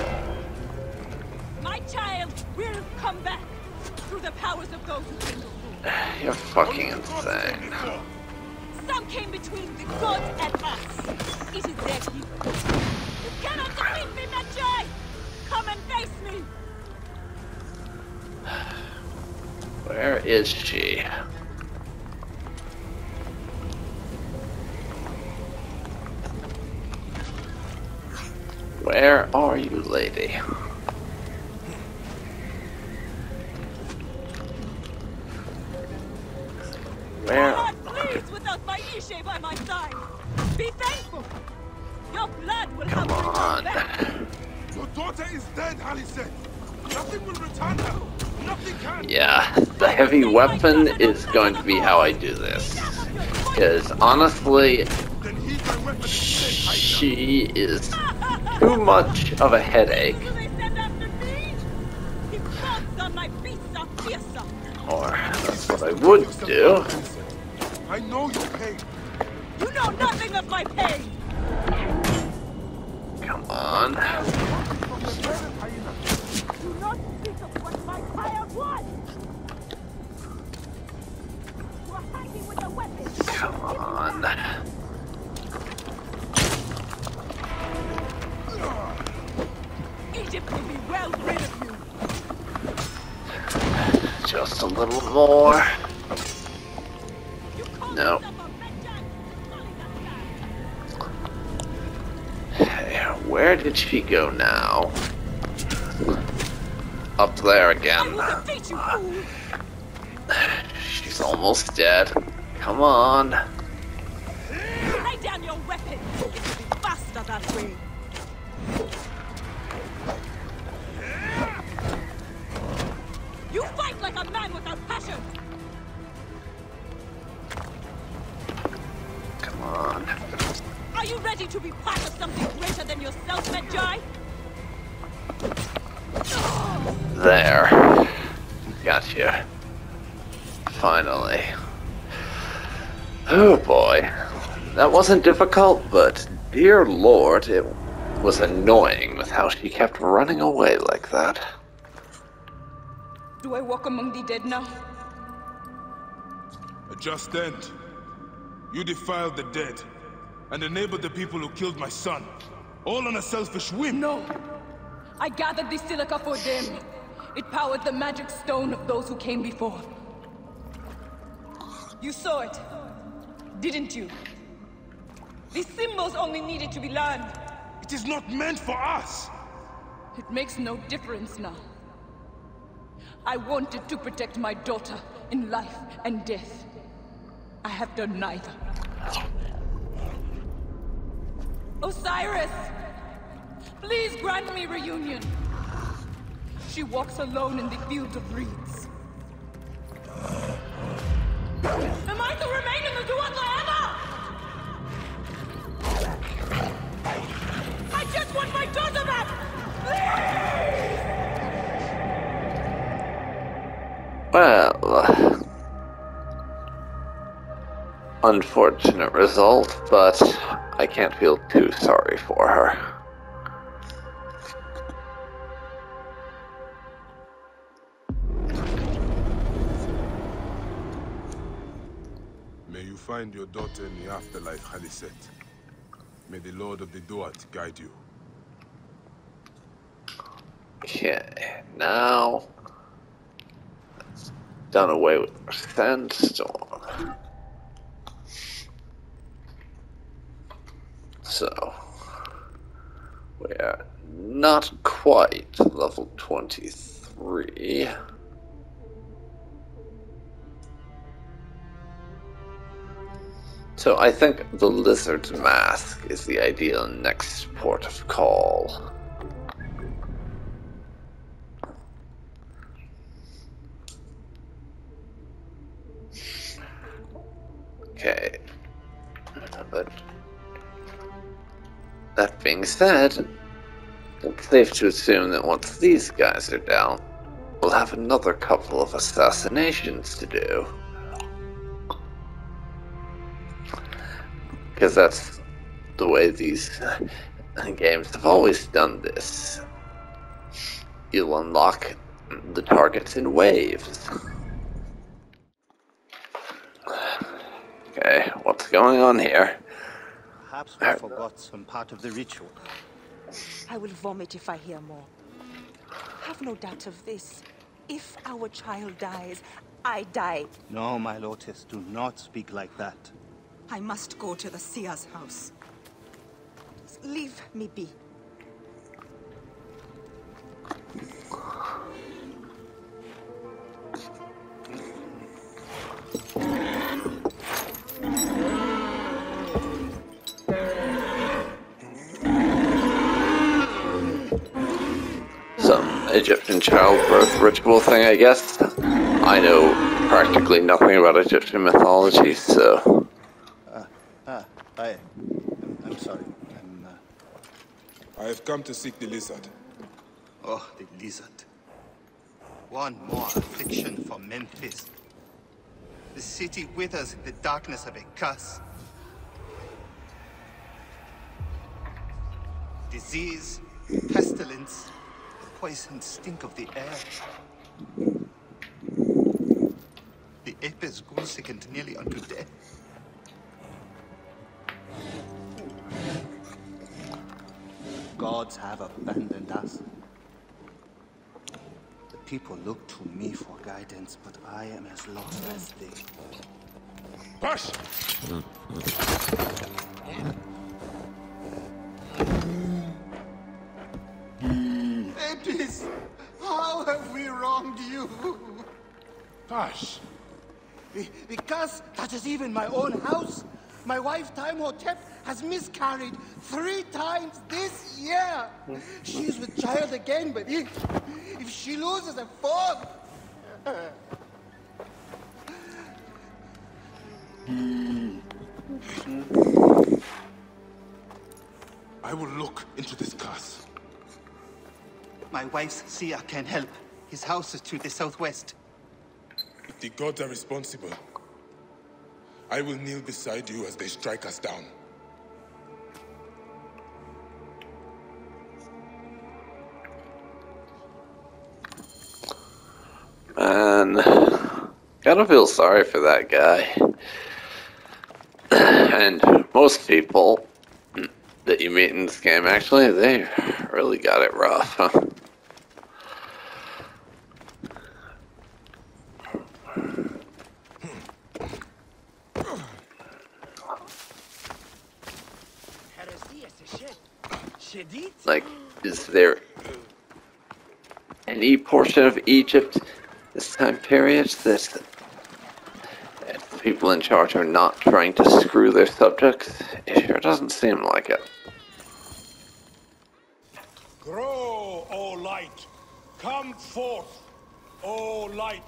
My child will come back through the powers of those who bring the rule. You're fucking insane. Some came between the gods and us. It is their gift. You cannot defeat me, Magi! Come and face me! Where is she? Where are you, lady? Where? My heart bleeds without my Ishe by my side. Be thankful. Your blood will Come help on. you back. Your daughter is dead, Ali said. Nothing will return her. Nothing can. Yeah, the heavy weapon is going to be how I do this. Because honestly, she is too much of a headache. Or that's what I would do. I know your pain. You know nothing of my pain. Come on. Do not speak of what my child was. You are fighting with a weapon. Come on. Egypt will be well rid of you. Just a little more. No. Hey, where did she go now? Up there again. She's almost dead. Come on. Lay down your weapon. It will be faster that way. You fight like a man without passion. Come on. Are you ready to be part of something greater than yourself, Magi? There. Gotcha. Finally. Oh boy. That wasn't difficult, but dear lord, it was annoying with how she kept running away like that. Do I walk among the dead now? A just end. You defiled the dead and enabled the people who killed my son, all on a selfish whim. No. I gathered the silica for them. It powered the magic stone of those who came before. You saw it, didn't you? The symbols only needed to be learned. It is not meant for us. It makes no difference now. I wanted to protect my daughter in life and death. I have done neither. Osiris! Please grant me reunion. She walks alone in the field of reeds. Am I to remain in the Duat forever? I just want my daughter back! Please! Well, unfortunate result, but I can't feel too sorry for her. May you find your daughter in the afterlife, Khaliset. May the Lord of the Duat guide you. Okay, now it's done away with our sandstorm. So we are not quite level twenty-three. So I think the Lizard's Mask is the ideal next port of call. Okay, but that being said, it's safe to assume that once these guys are down, we'll have another couple of assassinations to do. Because that's the way these games have always done this. You'll unlock the targets in waves. Okay, what's going on here? Perhaps we forgot some part of the ritual. I will vomit if I hear more. Have no doubt of this. If our child dies, I die. No, my Lotus, do not speak like that. I must go to the seer's house. Leave me be. Some Egyptian childbirth ritual thing, I guess. I know practically nothing about Egyptian mythology, so... Ah, ah, I... I'm, I'm sorry. I'm, uh... I have come to seek the lizard. Oh, the lizard. One more affliction for Memphis. The city withers in the darkness of a curse. Disease, pestilence, the poison stink of the air. The apes grew sickened nearly unto death. Gods have abandoned us. The people look to me for guidance, but I am as lost as they. Push! Apis, how have we wronged you? Hush! The, the curse touches even my own house. My wife, Timehotep, has miscarried three times this year. She is with child again, but if, if she loses a fourth... I will look into this curse. My wife's seer can help. His house is to the southwest. If the gods are responsible, I will kneel beside you as they strike us down. Man, gotta feel sorry for that guy. And most people that you meet in this game, actually, they really got it rough, huh? Like, is there any portion of Egypt this time period that the people in charge are not trying to screw their subjects? It sure doesn't seem like it. Grow, O light! Come forth, O light!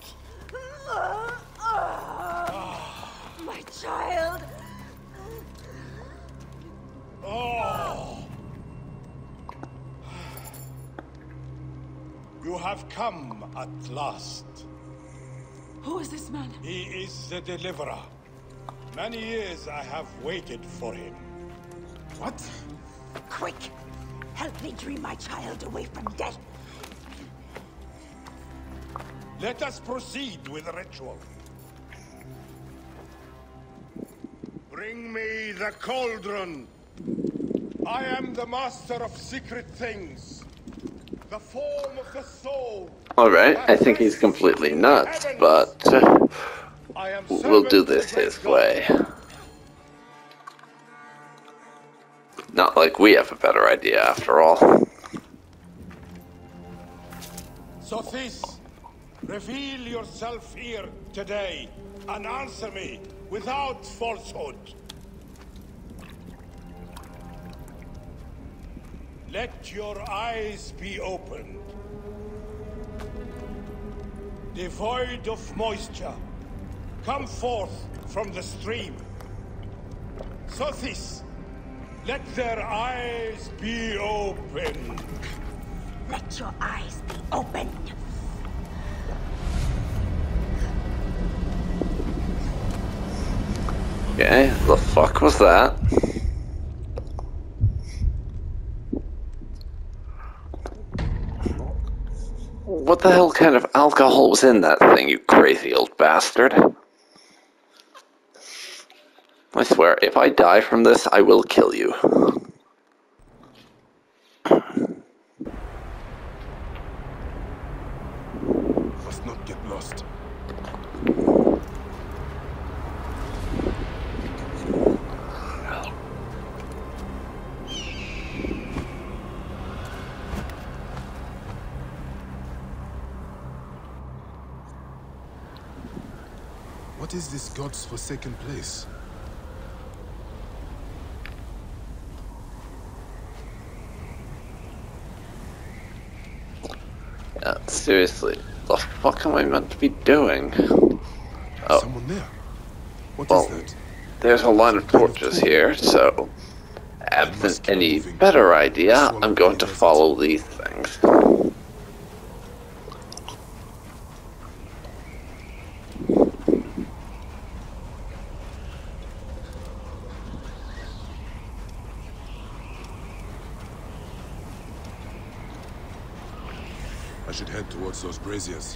My child! Oh! You have come at last. Who is this man? He is the deliverer. Many years I have waited for him. What? Quick! Help me dream my child away from death! Let us proceed with the ritual. Bring me the cauldron. I am the master of secret things. the form of the soul. Alright, I think he's completely nuts, but uh, we'll do this his way. Not like we have a better idea after all. Sophis, reveal yourself here today and answer me without falsehood. Let your eyes be opened. Devoid of moisture, come forth from the stream. Sophis, let their eyes be opened. Let your eyes be opened. Okay, the fuck was that? What the hell kind of alcohol was in that thing, you crazy old bastard? I swear, if I die from this, I will kill you. Must not get lost. What is this god's forsaken place? Yeah, seriously, the fuck am I meant to be doing? Oh, Someone there. What well, is that? there's a line of torches here, so absent any better idea, I'm going to follow these things. I should head towards those braziers.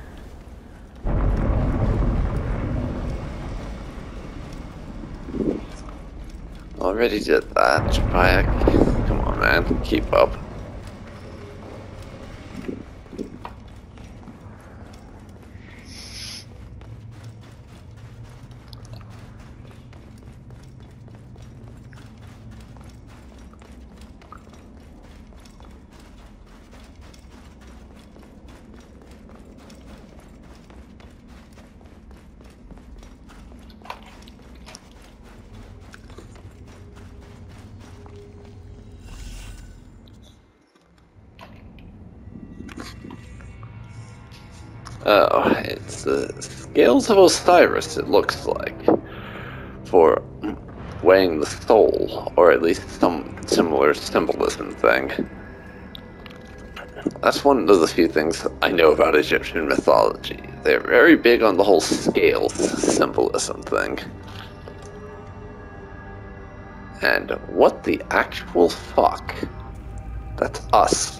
Already did that, Japayak. Come on, man, keep up. Oh, it's the scales of Osiris, it looks like, for weighing the soul, or at least some similar symbolism thing. That's one of the few things I know about Egyptian mythology. They're very big on the whole scales symbolism thing. And what the actual fuck? That's us.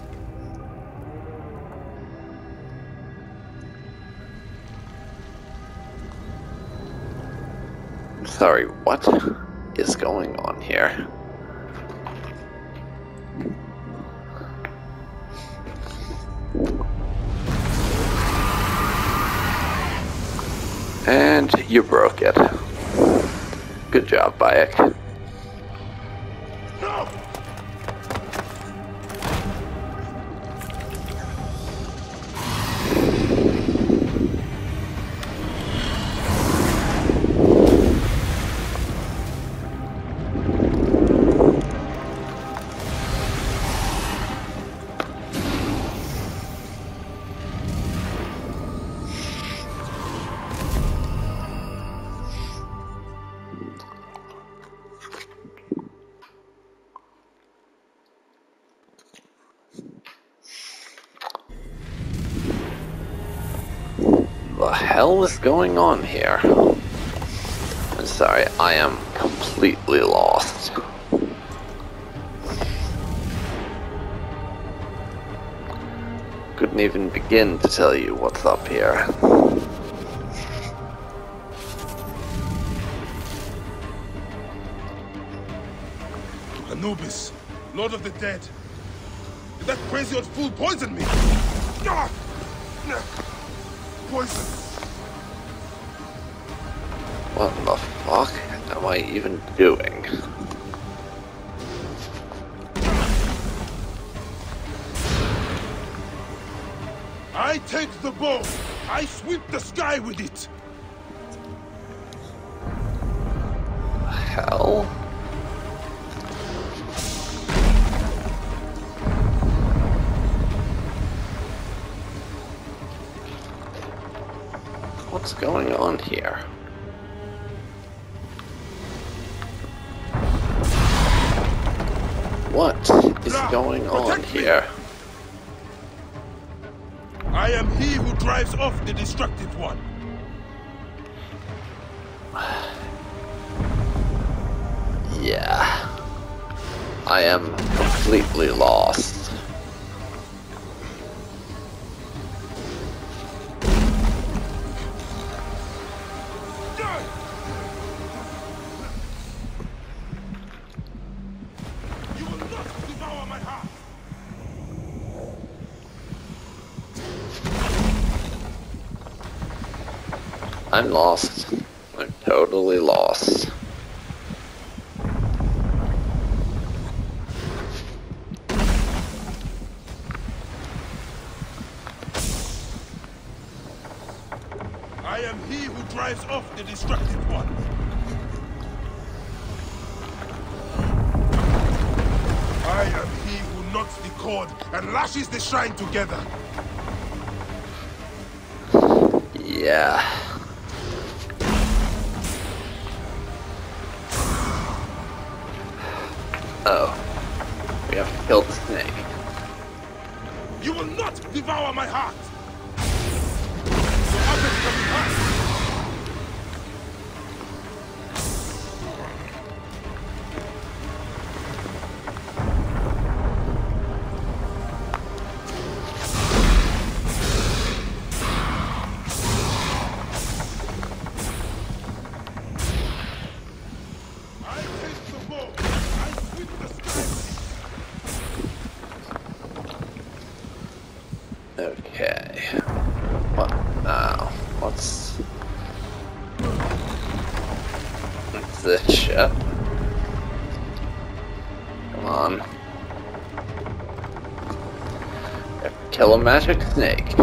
Sorry, what is going on here? And you broke it. Good job, Bayek. No! The hell is going on here? I'm sorry, I am completely lost. Couldn't even begin to tell you what's up here. Anubis, Lord of the Dead. Did that crazy old fool poison me? Ah! Poison. What the fuck am I even doing? I take the bow. I sweep the sky with it. Hell? What's going on here? What is going on here? I am he who drives off the destructive one. Yeah. I am completely lost. You will not devour my heart. I'm lost. I'm totally lost. I am he who drives off the destructive one. I am he who knots the cord and lashes the shrine together. Yeah. Oh. We have to kill the snake. You will not devour my heart. So others can be hurt. I take the bow. I sweep the sky. Okay. What now? What's... What's this shit? Come on. Kill a magic snake.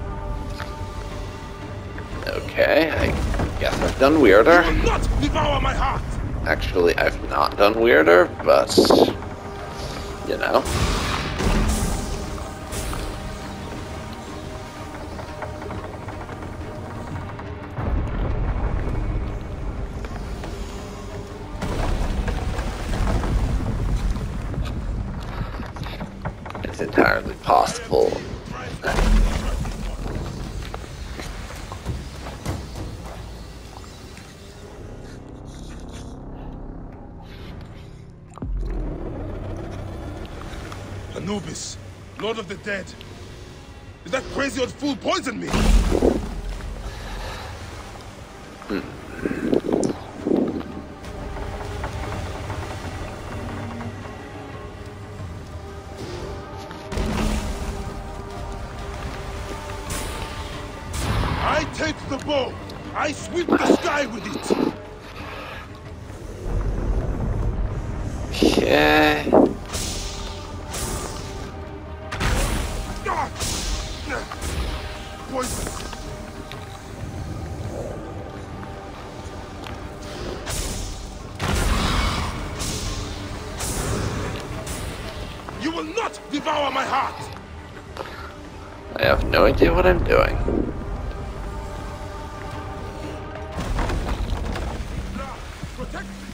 Okay, I guess I've done weirder. You will not devour my heart. Actually, I've not done weirder, but... You know. It's entirely possible. Anubis, Lord of the Dead. Did that crazy old fool poison me? I take the bow. I sweep the sky with it. Okay. Ah! Poison. You will not devour my heart. I have no idea what I'm doing. Protect me.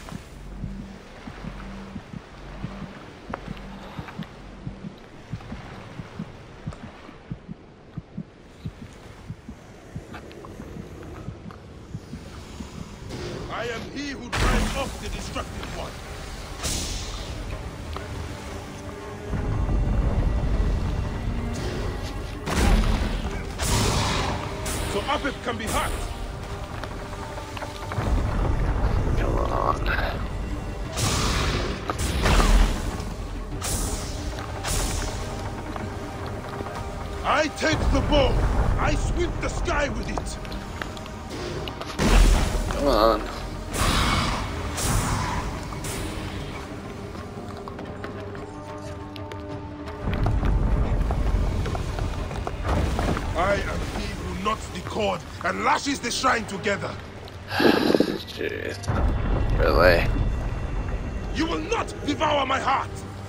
I am he who drives off the destructive one. So Apep can be hurt. Come on. I take the bow. I sweep the sky with it. Come on. I am he who knots the cord and lashes the shrine together. Jeez. Really? You will not devour my heart!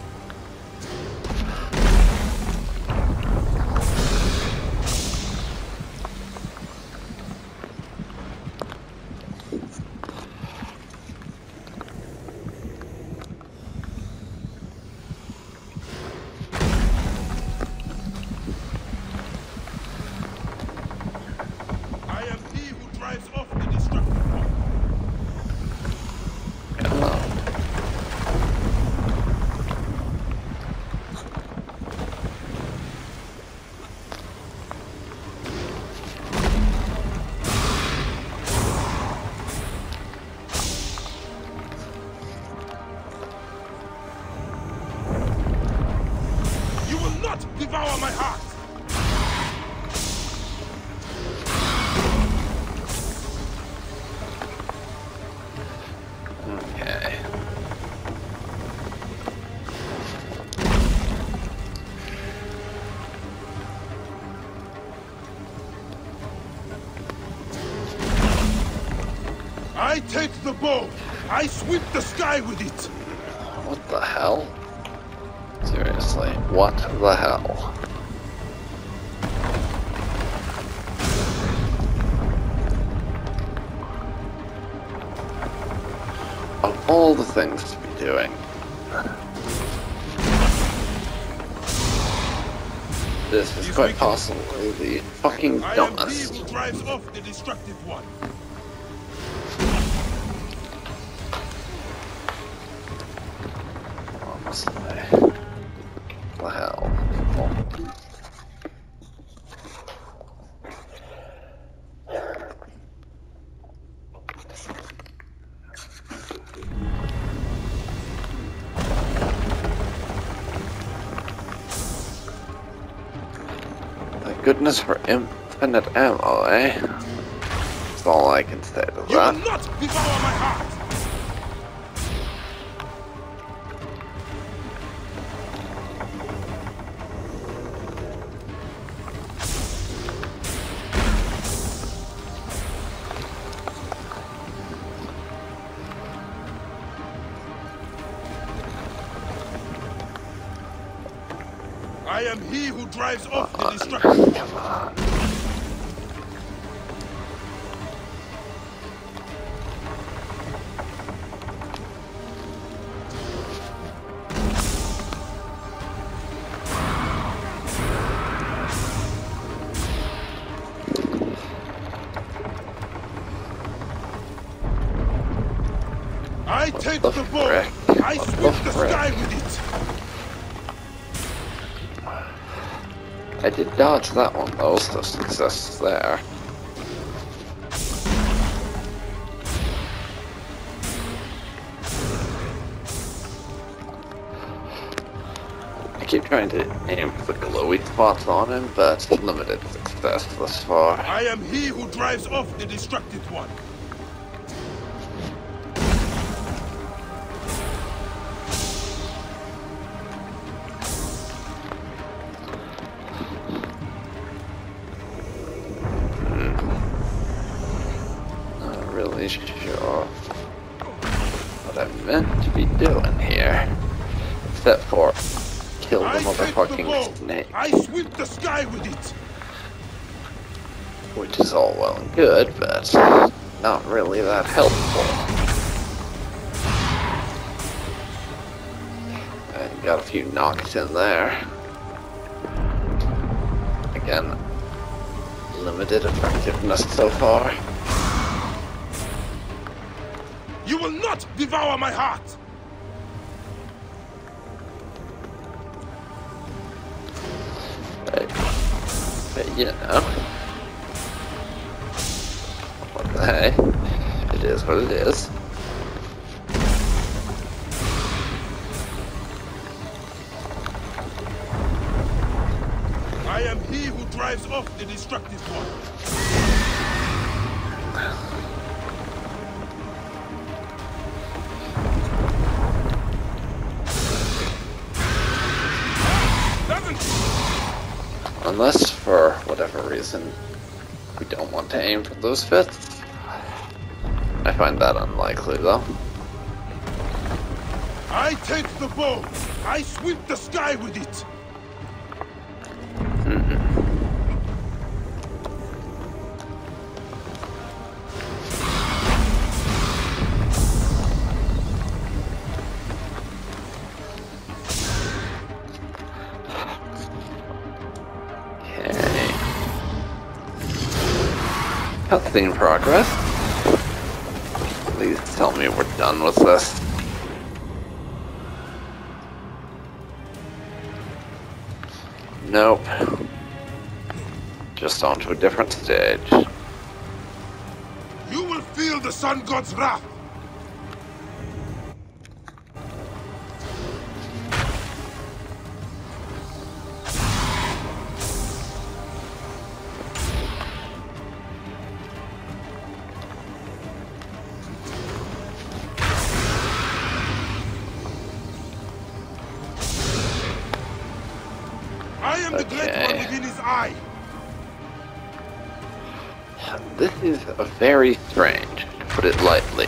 I am he who drives off the destructive one. You will not devour my heart! Okay. I take the bow. I sweep the sky with it. What the hell? Seriously, what the hell? Of all the things to be doing. This is quite possibly the fucking I am he dumbest. who drives off the destructive one. Honestly. What the hell? Thank goodness for infinite ammo, eh? That's all I can say to You will that. not devour my heart! I am he who drives off the destructive. Come on. I take the the bow. frick? I What sweep the the frick? sky with it. I did dodge that one though, so success there. I keep trying to aim for the glowy spots on him, but limited success thus far. I am he who drives off the destructive one. Not really sure what I'm meant to be doing here, except for kill the I take the motherfucking bow. snake, I sweep the sky with it. which is all well and good, but not really that helpful. And got a few knocks in there. Again, limited effectiveness so far. You will not devour my heart. But, but you know, what the hey, it is what it is. I am he who drives off the destructive one. Unless, for whatever reason, we don't want to aim for those fists. I find that unlikely, though. I take the bow. I sweep the sky with it. Cutscene progress. Please tell me we're done with this. Nope. Just onto a different stage. You will feel the sun god's wrath. I am the great one within his eye. This is a very strange, to put it lightly.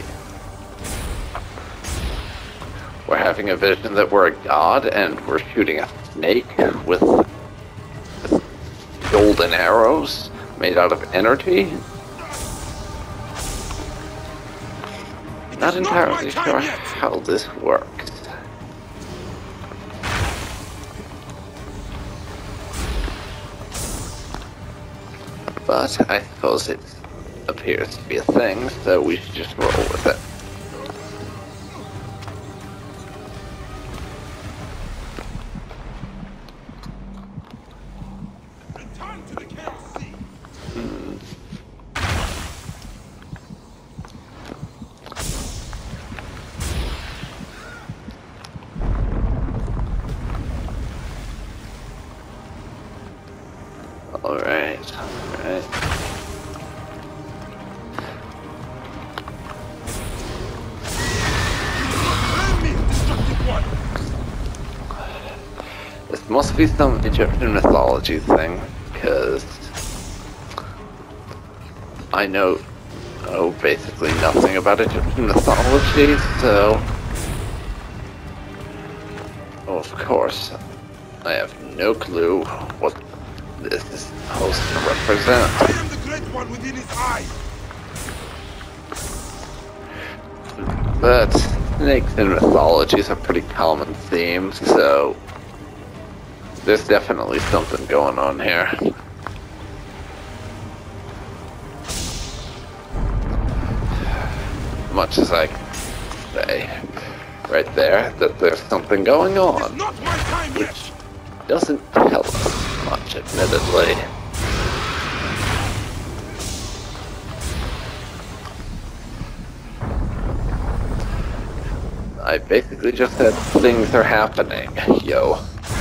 We're having a vision that we're a god and we're shooting a snake with, with golden arrows made out of energy. Not entirely sure how this works. But I suppose it appears to be a thing, so we should just roll with it. Return to the Chaos Sea. Hmm. Alright, alright. This must be some Egyptian mythology thing, because I know oh, basically nothing about Egyptian mythology, so oh, of course I have no clue what this is supposed to represent. I am the great one within his eye. But snakes in mythology is a pretty common theme, so there's definitely something going on here. Much as I can say right there that there's something going on, Not my time yet. which doesn't tell us much, admittedly. I basically just said things are happening, yo.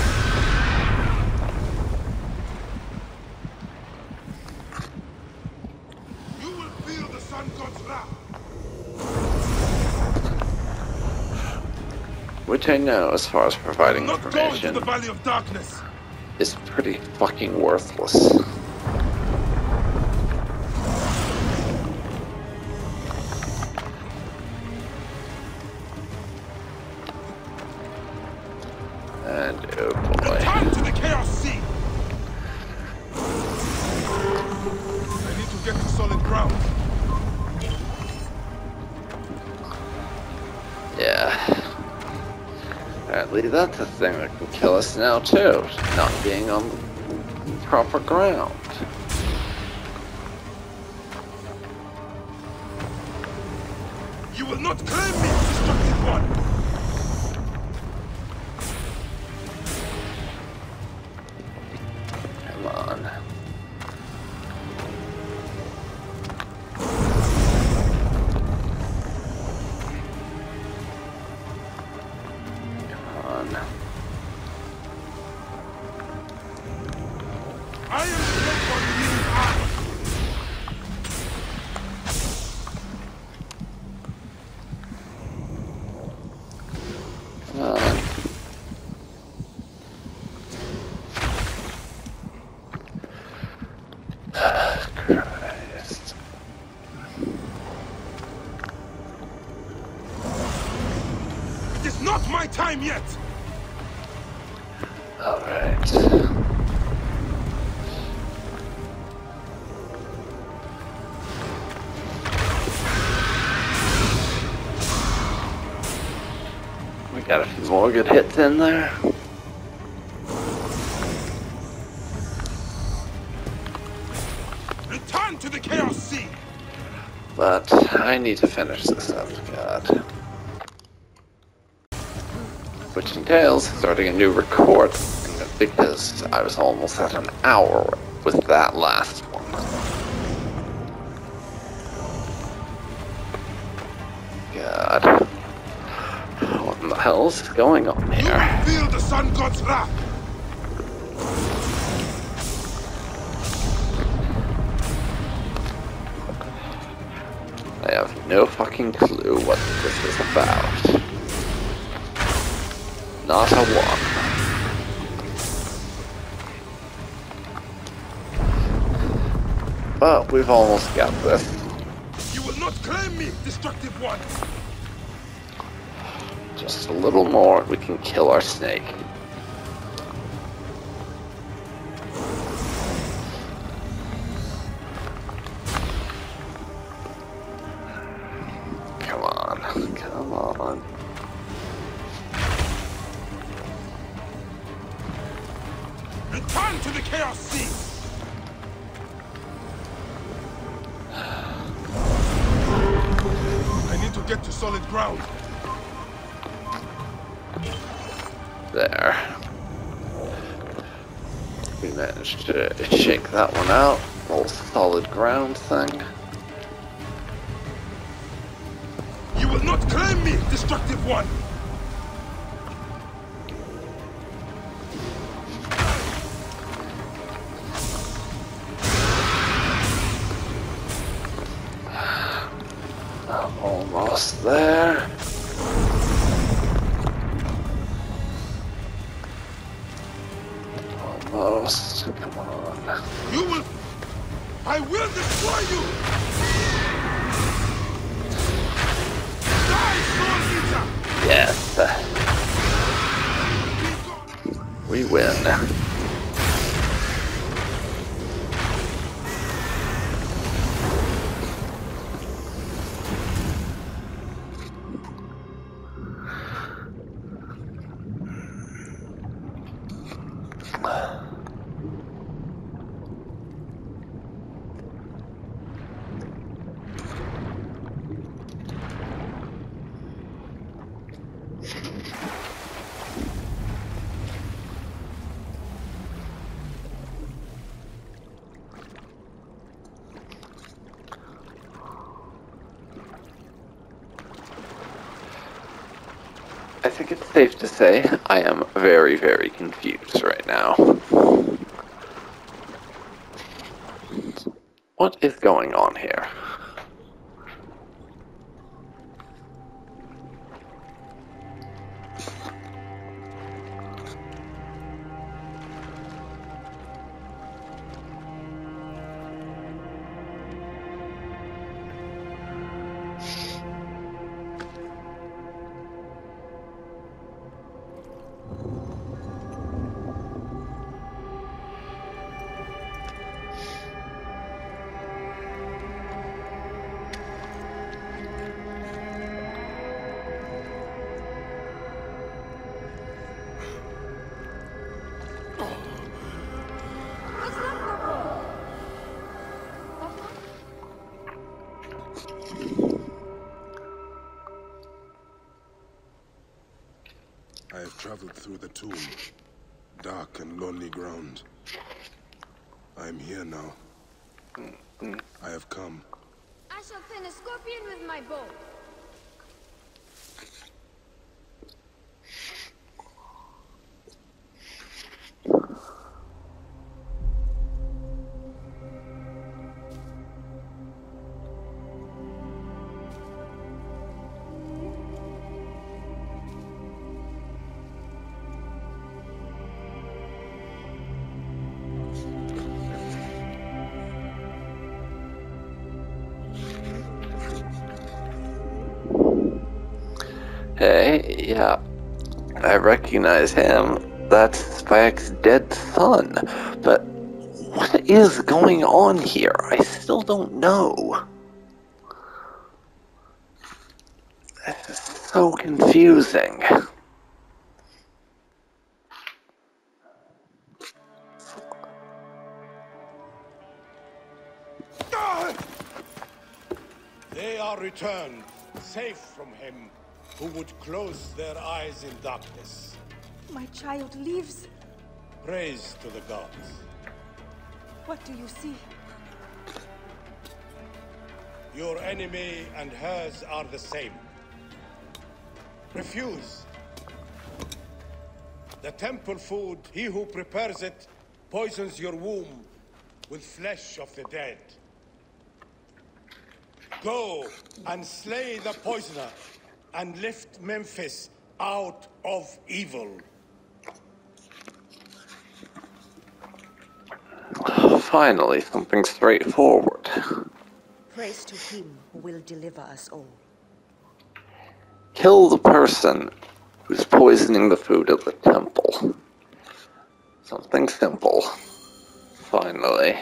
You will feel the sun god's wrath. Which I know, as far as providing Not go into information, the valley of darkness. is pretty fucking worthless. And oh boy. Return to the Chaos Sea. I need to get to solid ground. Yeah. Apparently that's a thing that can kill us now too, not being on proper ground. You will not claim me, destructive one. Come on. Come on. I am the for the Christ. It is not my time yet! Alright. We got a few more good hits in there. Return to the Chaos Sea! But I need to finish this up, God. Which entails starting a new record, because I was almost at an hour with that last one. God. What in the hell's going on You here? will feel the Sun God's wrath! I have no fucking clue what this is about. Not a one. But we've almost got this. You will not claim me, destructive one! Just a little more, we can kill our snake. Come on, come on. Return to the Chaos Sea! I need to get to solid ground. There. We managed to shake that one out. Little solid ground thing. You will not claim me, destructive one! I'm almost there. Almost. Come on. You will... I will destroy you! Die, Soul Eater! Yes. We win. I think it's safe to say I am very, very confused right now. What is going on here? I have traveled through the tomb. Dark and lonely ground. I am here now. I have come. I shall pin a scorpion with my bow. Hey, yeah. I recognize him. That's Spike's dead son. But what is going on here? I still don't know. This is so confusing. They are returned, safe from him, who would close their eyes in darkness. My child lives. Praise to the gods. What do you see? Your enemy and hers are the same. Refuse. The temple food, he who prepares it, poisons your womb with flesh of the dead. Go and slay the poisoner, and lift Memphis out of evil. Finally, something straightforward. Praise to him who will deliver us all. Kill the person who's poisoning the food at the temple. Something simple. Finally.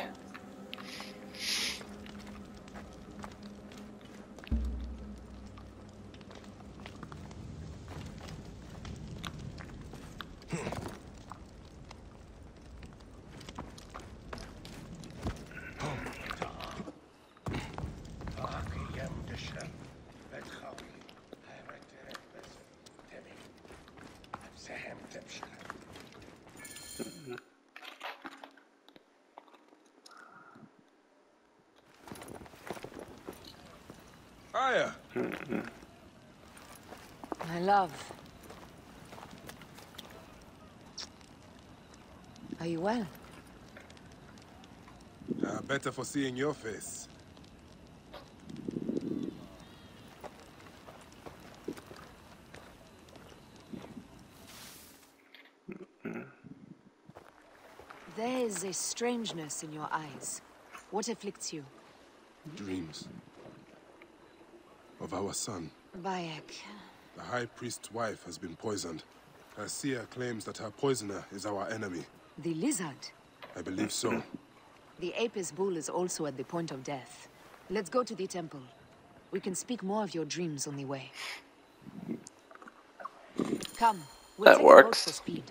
Hiya. My love. Are you well? Uh, better for seeing your face. There is a strangeness in your eyes. What afflicts you? Dreams. Of our son. Bayek. The High Priest's wife has been poisoned. Her seer claims that her poisoner is our enemy. The lizard? I believe so. The Apis bull is also at the point of death. Let's go to the temple. We can speak more of your dreams on the way. Come, we'll That take a boat works. for speed.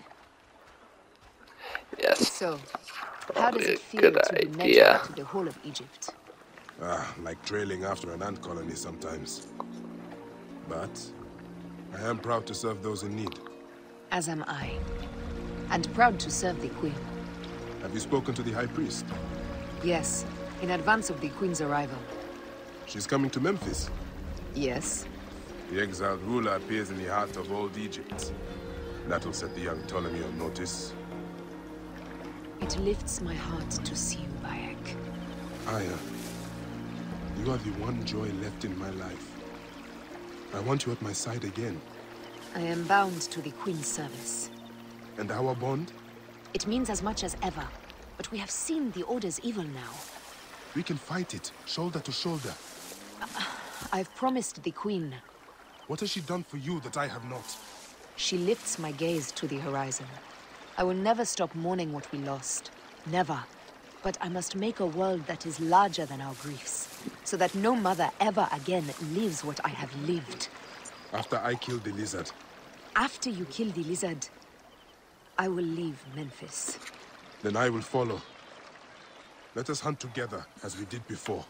Yes. So, how does Probably a it feel good to be idea. measured to the whole of Egypt? Ah, like trailing after an ant colony sometimes. But I am proud to serve those in need. As am I. And proud to serve the Queen. Have you spoken to the High Priest? Yes, in advance of the Queen's arrival. She's coming to Memphis. Yes. The exiled ruler appears in the heart of old Egypt. That'll set the young Ptolemy on notice. It lifts my heart to see you, Bayek. Aya, you are the one joy left in my life. I want you at my side again. I am bound to the Queen's service. And our bond? It means as much as ever. But we have seen the Order's evil now. We can fight it, shoulder to shoulder. I've promised the Queen. What has she done for you that I have not? She lifts my gaze to the horizon. I will never stop mourning what we lost. Never. But I must make a world that is larger than our griefs, so that no mother ever again lives what I have lived. After I killed the lizard. After you kill the lizard, I will leave Memphis. Then I will follow. Let us hunt together, as we did before.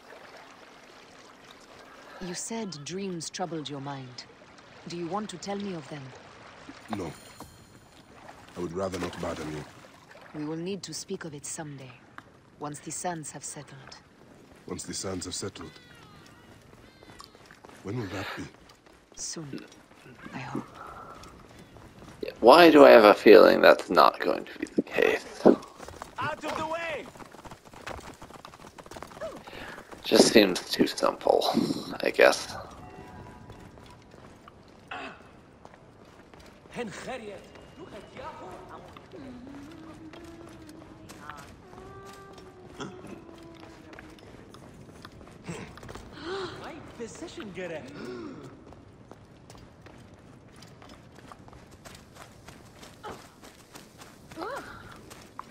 You said dreams troubled your mind. Do you want to tell me of them? No. I would rather not burden you. We will need to speak of it someday, once the sands have settled. Once the sands have settled. When will that be? Soon, I hope. Why do I have a feeling that's not going to be the case? Out of the way! Just seems too simple, I guess.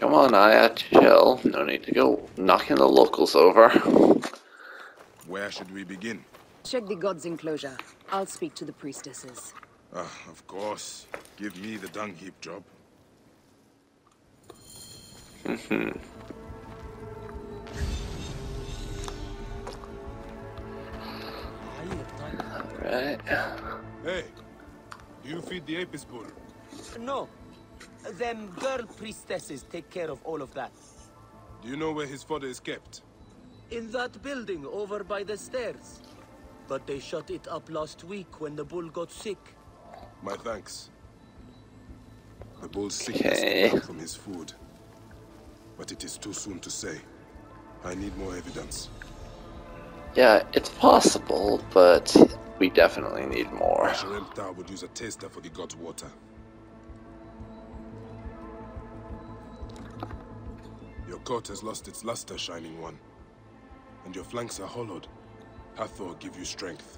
Come on, Aya, chill. No need to go knocking the locals over. Where should we begin? Check the god's enclosure. I'll speak to the priestesses. Ah, of course. Give me the dung heap job. Mhm. Alright. Hey, do you feed the Apis bull? No. Them girl priestesses take care of all of that. Do you know where his fodder is kept? In that building over by the stairs. But they shut it up last week when the bull got sick. My thanks. The bull's sickness Okay. came from his food. But it is too soon to say. I need more evidence. Yeah, it's possible, but we definitely need more. Sharemta would use a taster for the god's water. Your coat has lost its luster, Shining One. And your flanks are hollowed. Hathor give you strength.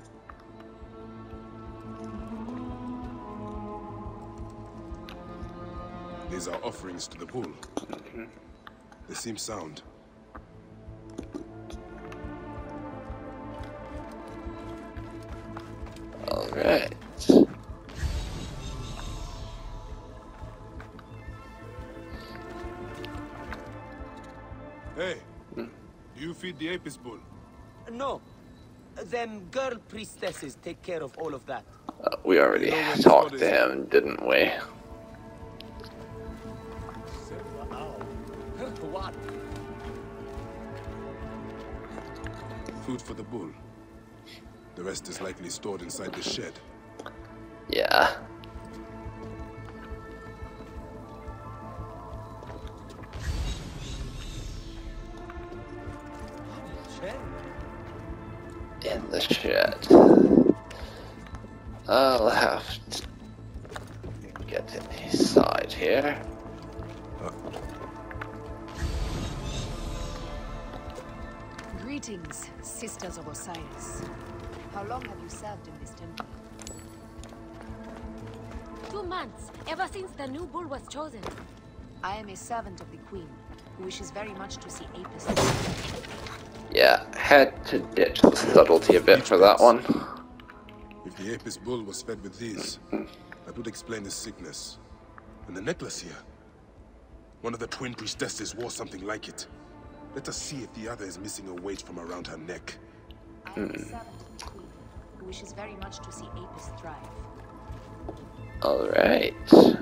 These are offerings to the bull. Mm-hmm. They seem sound. Alright. Hey, do you feed the Apis bull? No. Them girl priestesses take care of all of that. Uh, we already talked to him, didn't we? What? Food for the bull. The rest is likely stored inside the shed. Yeah. In the shed. I'll have to get inside here. Greetings, sisters of Osiris. How long have you served in this temple? Two months, ever since the new bull was chosen. I am a servant of the Queen, who wishes very much to see Apis. Yeah, had to ditch the subtlety a bit for that one. If the Apis bull was fed with these, that would explain his sickness. And the necklace here. One of the twin priestesses wore something like it. Let us see if the other is missing a weight from around her neck. I am a servant of the Queen, who wishes very much to see Apis thrive. Alright.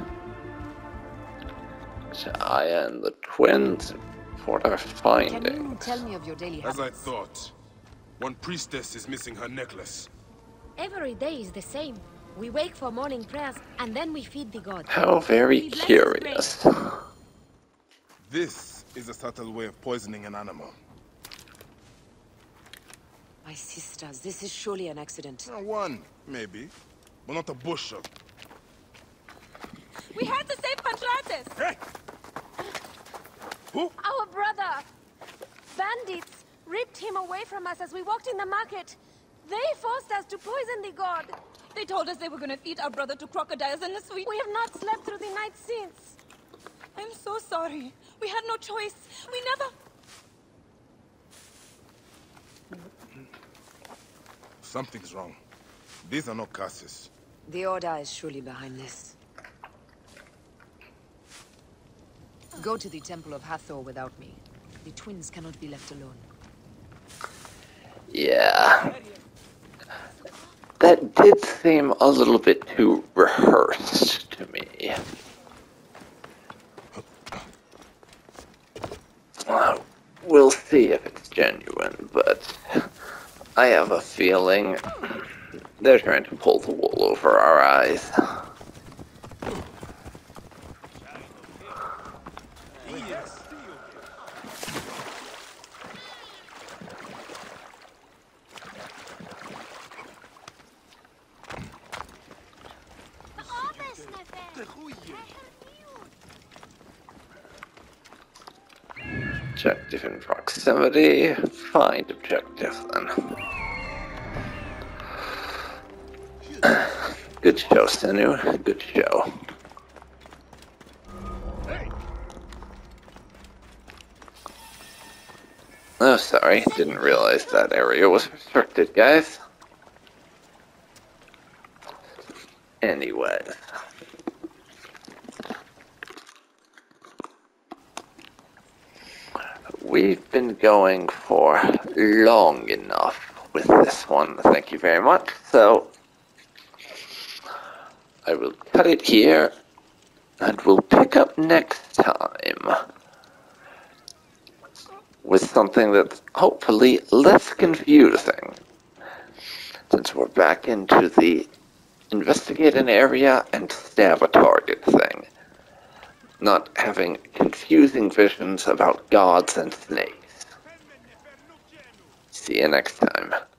So Aya and the twins, what are findings? Can you tell me of your daily habits? As I thought, one priestess is missing her necklace. Every day is the same. We wake for morning prayers, and then we feed the god. How very We bless his curious. This is a subtle way of poisoning an animal. My sisters, this is surely an accident. Uh, one, maybe, but not a bushel. We had to save Pantrates! Hey! Who? Our brother! Bandits ripped him away from us as we walked in the market. They forced us to poison the god. They told us they were gonna feed our brother to crocodiles in the sweet. We have not slept through the night since. I'm so sorry. We had no choice. We never... Something's wrong. These are not curses. The Order is surely behind this. Go to the Temple of Hathor without me. The twins cannot be left alone. Yeah. That did seem a little bit too rehearsed to me. Uh, we'll see if it's genuine, but I have a feeling they're trying to pull the wool over our eyes. Objective in proximity. Find objective then. Good show, Senu. Good show. Hey! Oh, sorry. Didn't realize that area was restricted, guys. Anyway. We've been going for long enough with this one. Thank you very much. So, I will cut it here, and we'll pick up next time with something that's hopefully less confusing, since we're back into the investigate an area and stab a target thing, not having confusing visions about gods and snakes. See you next time.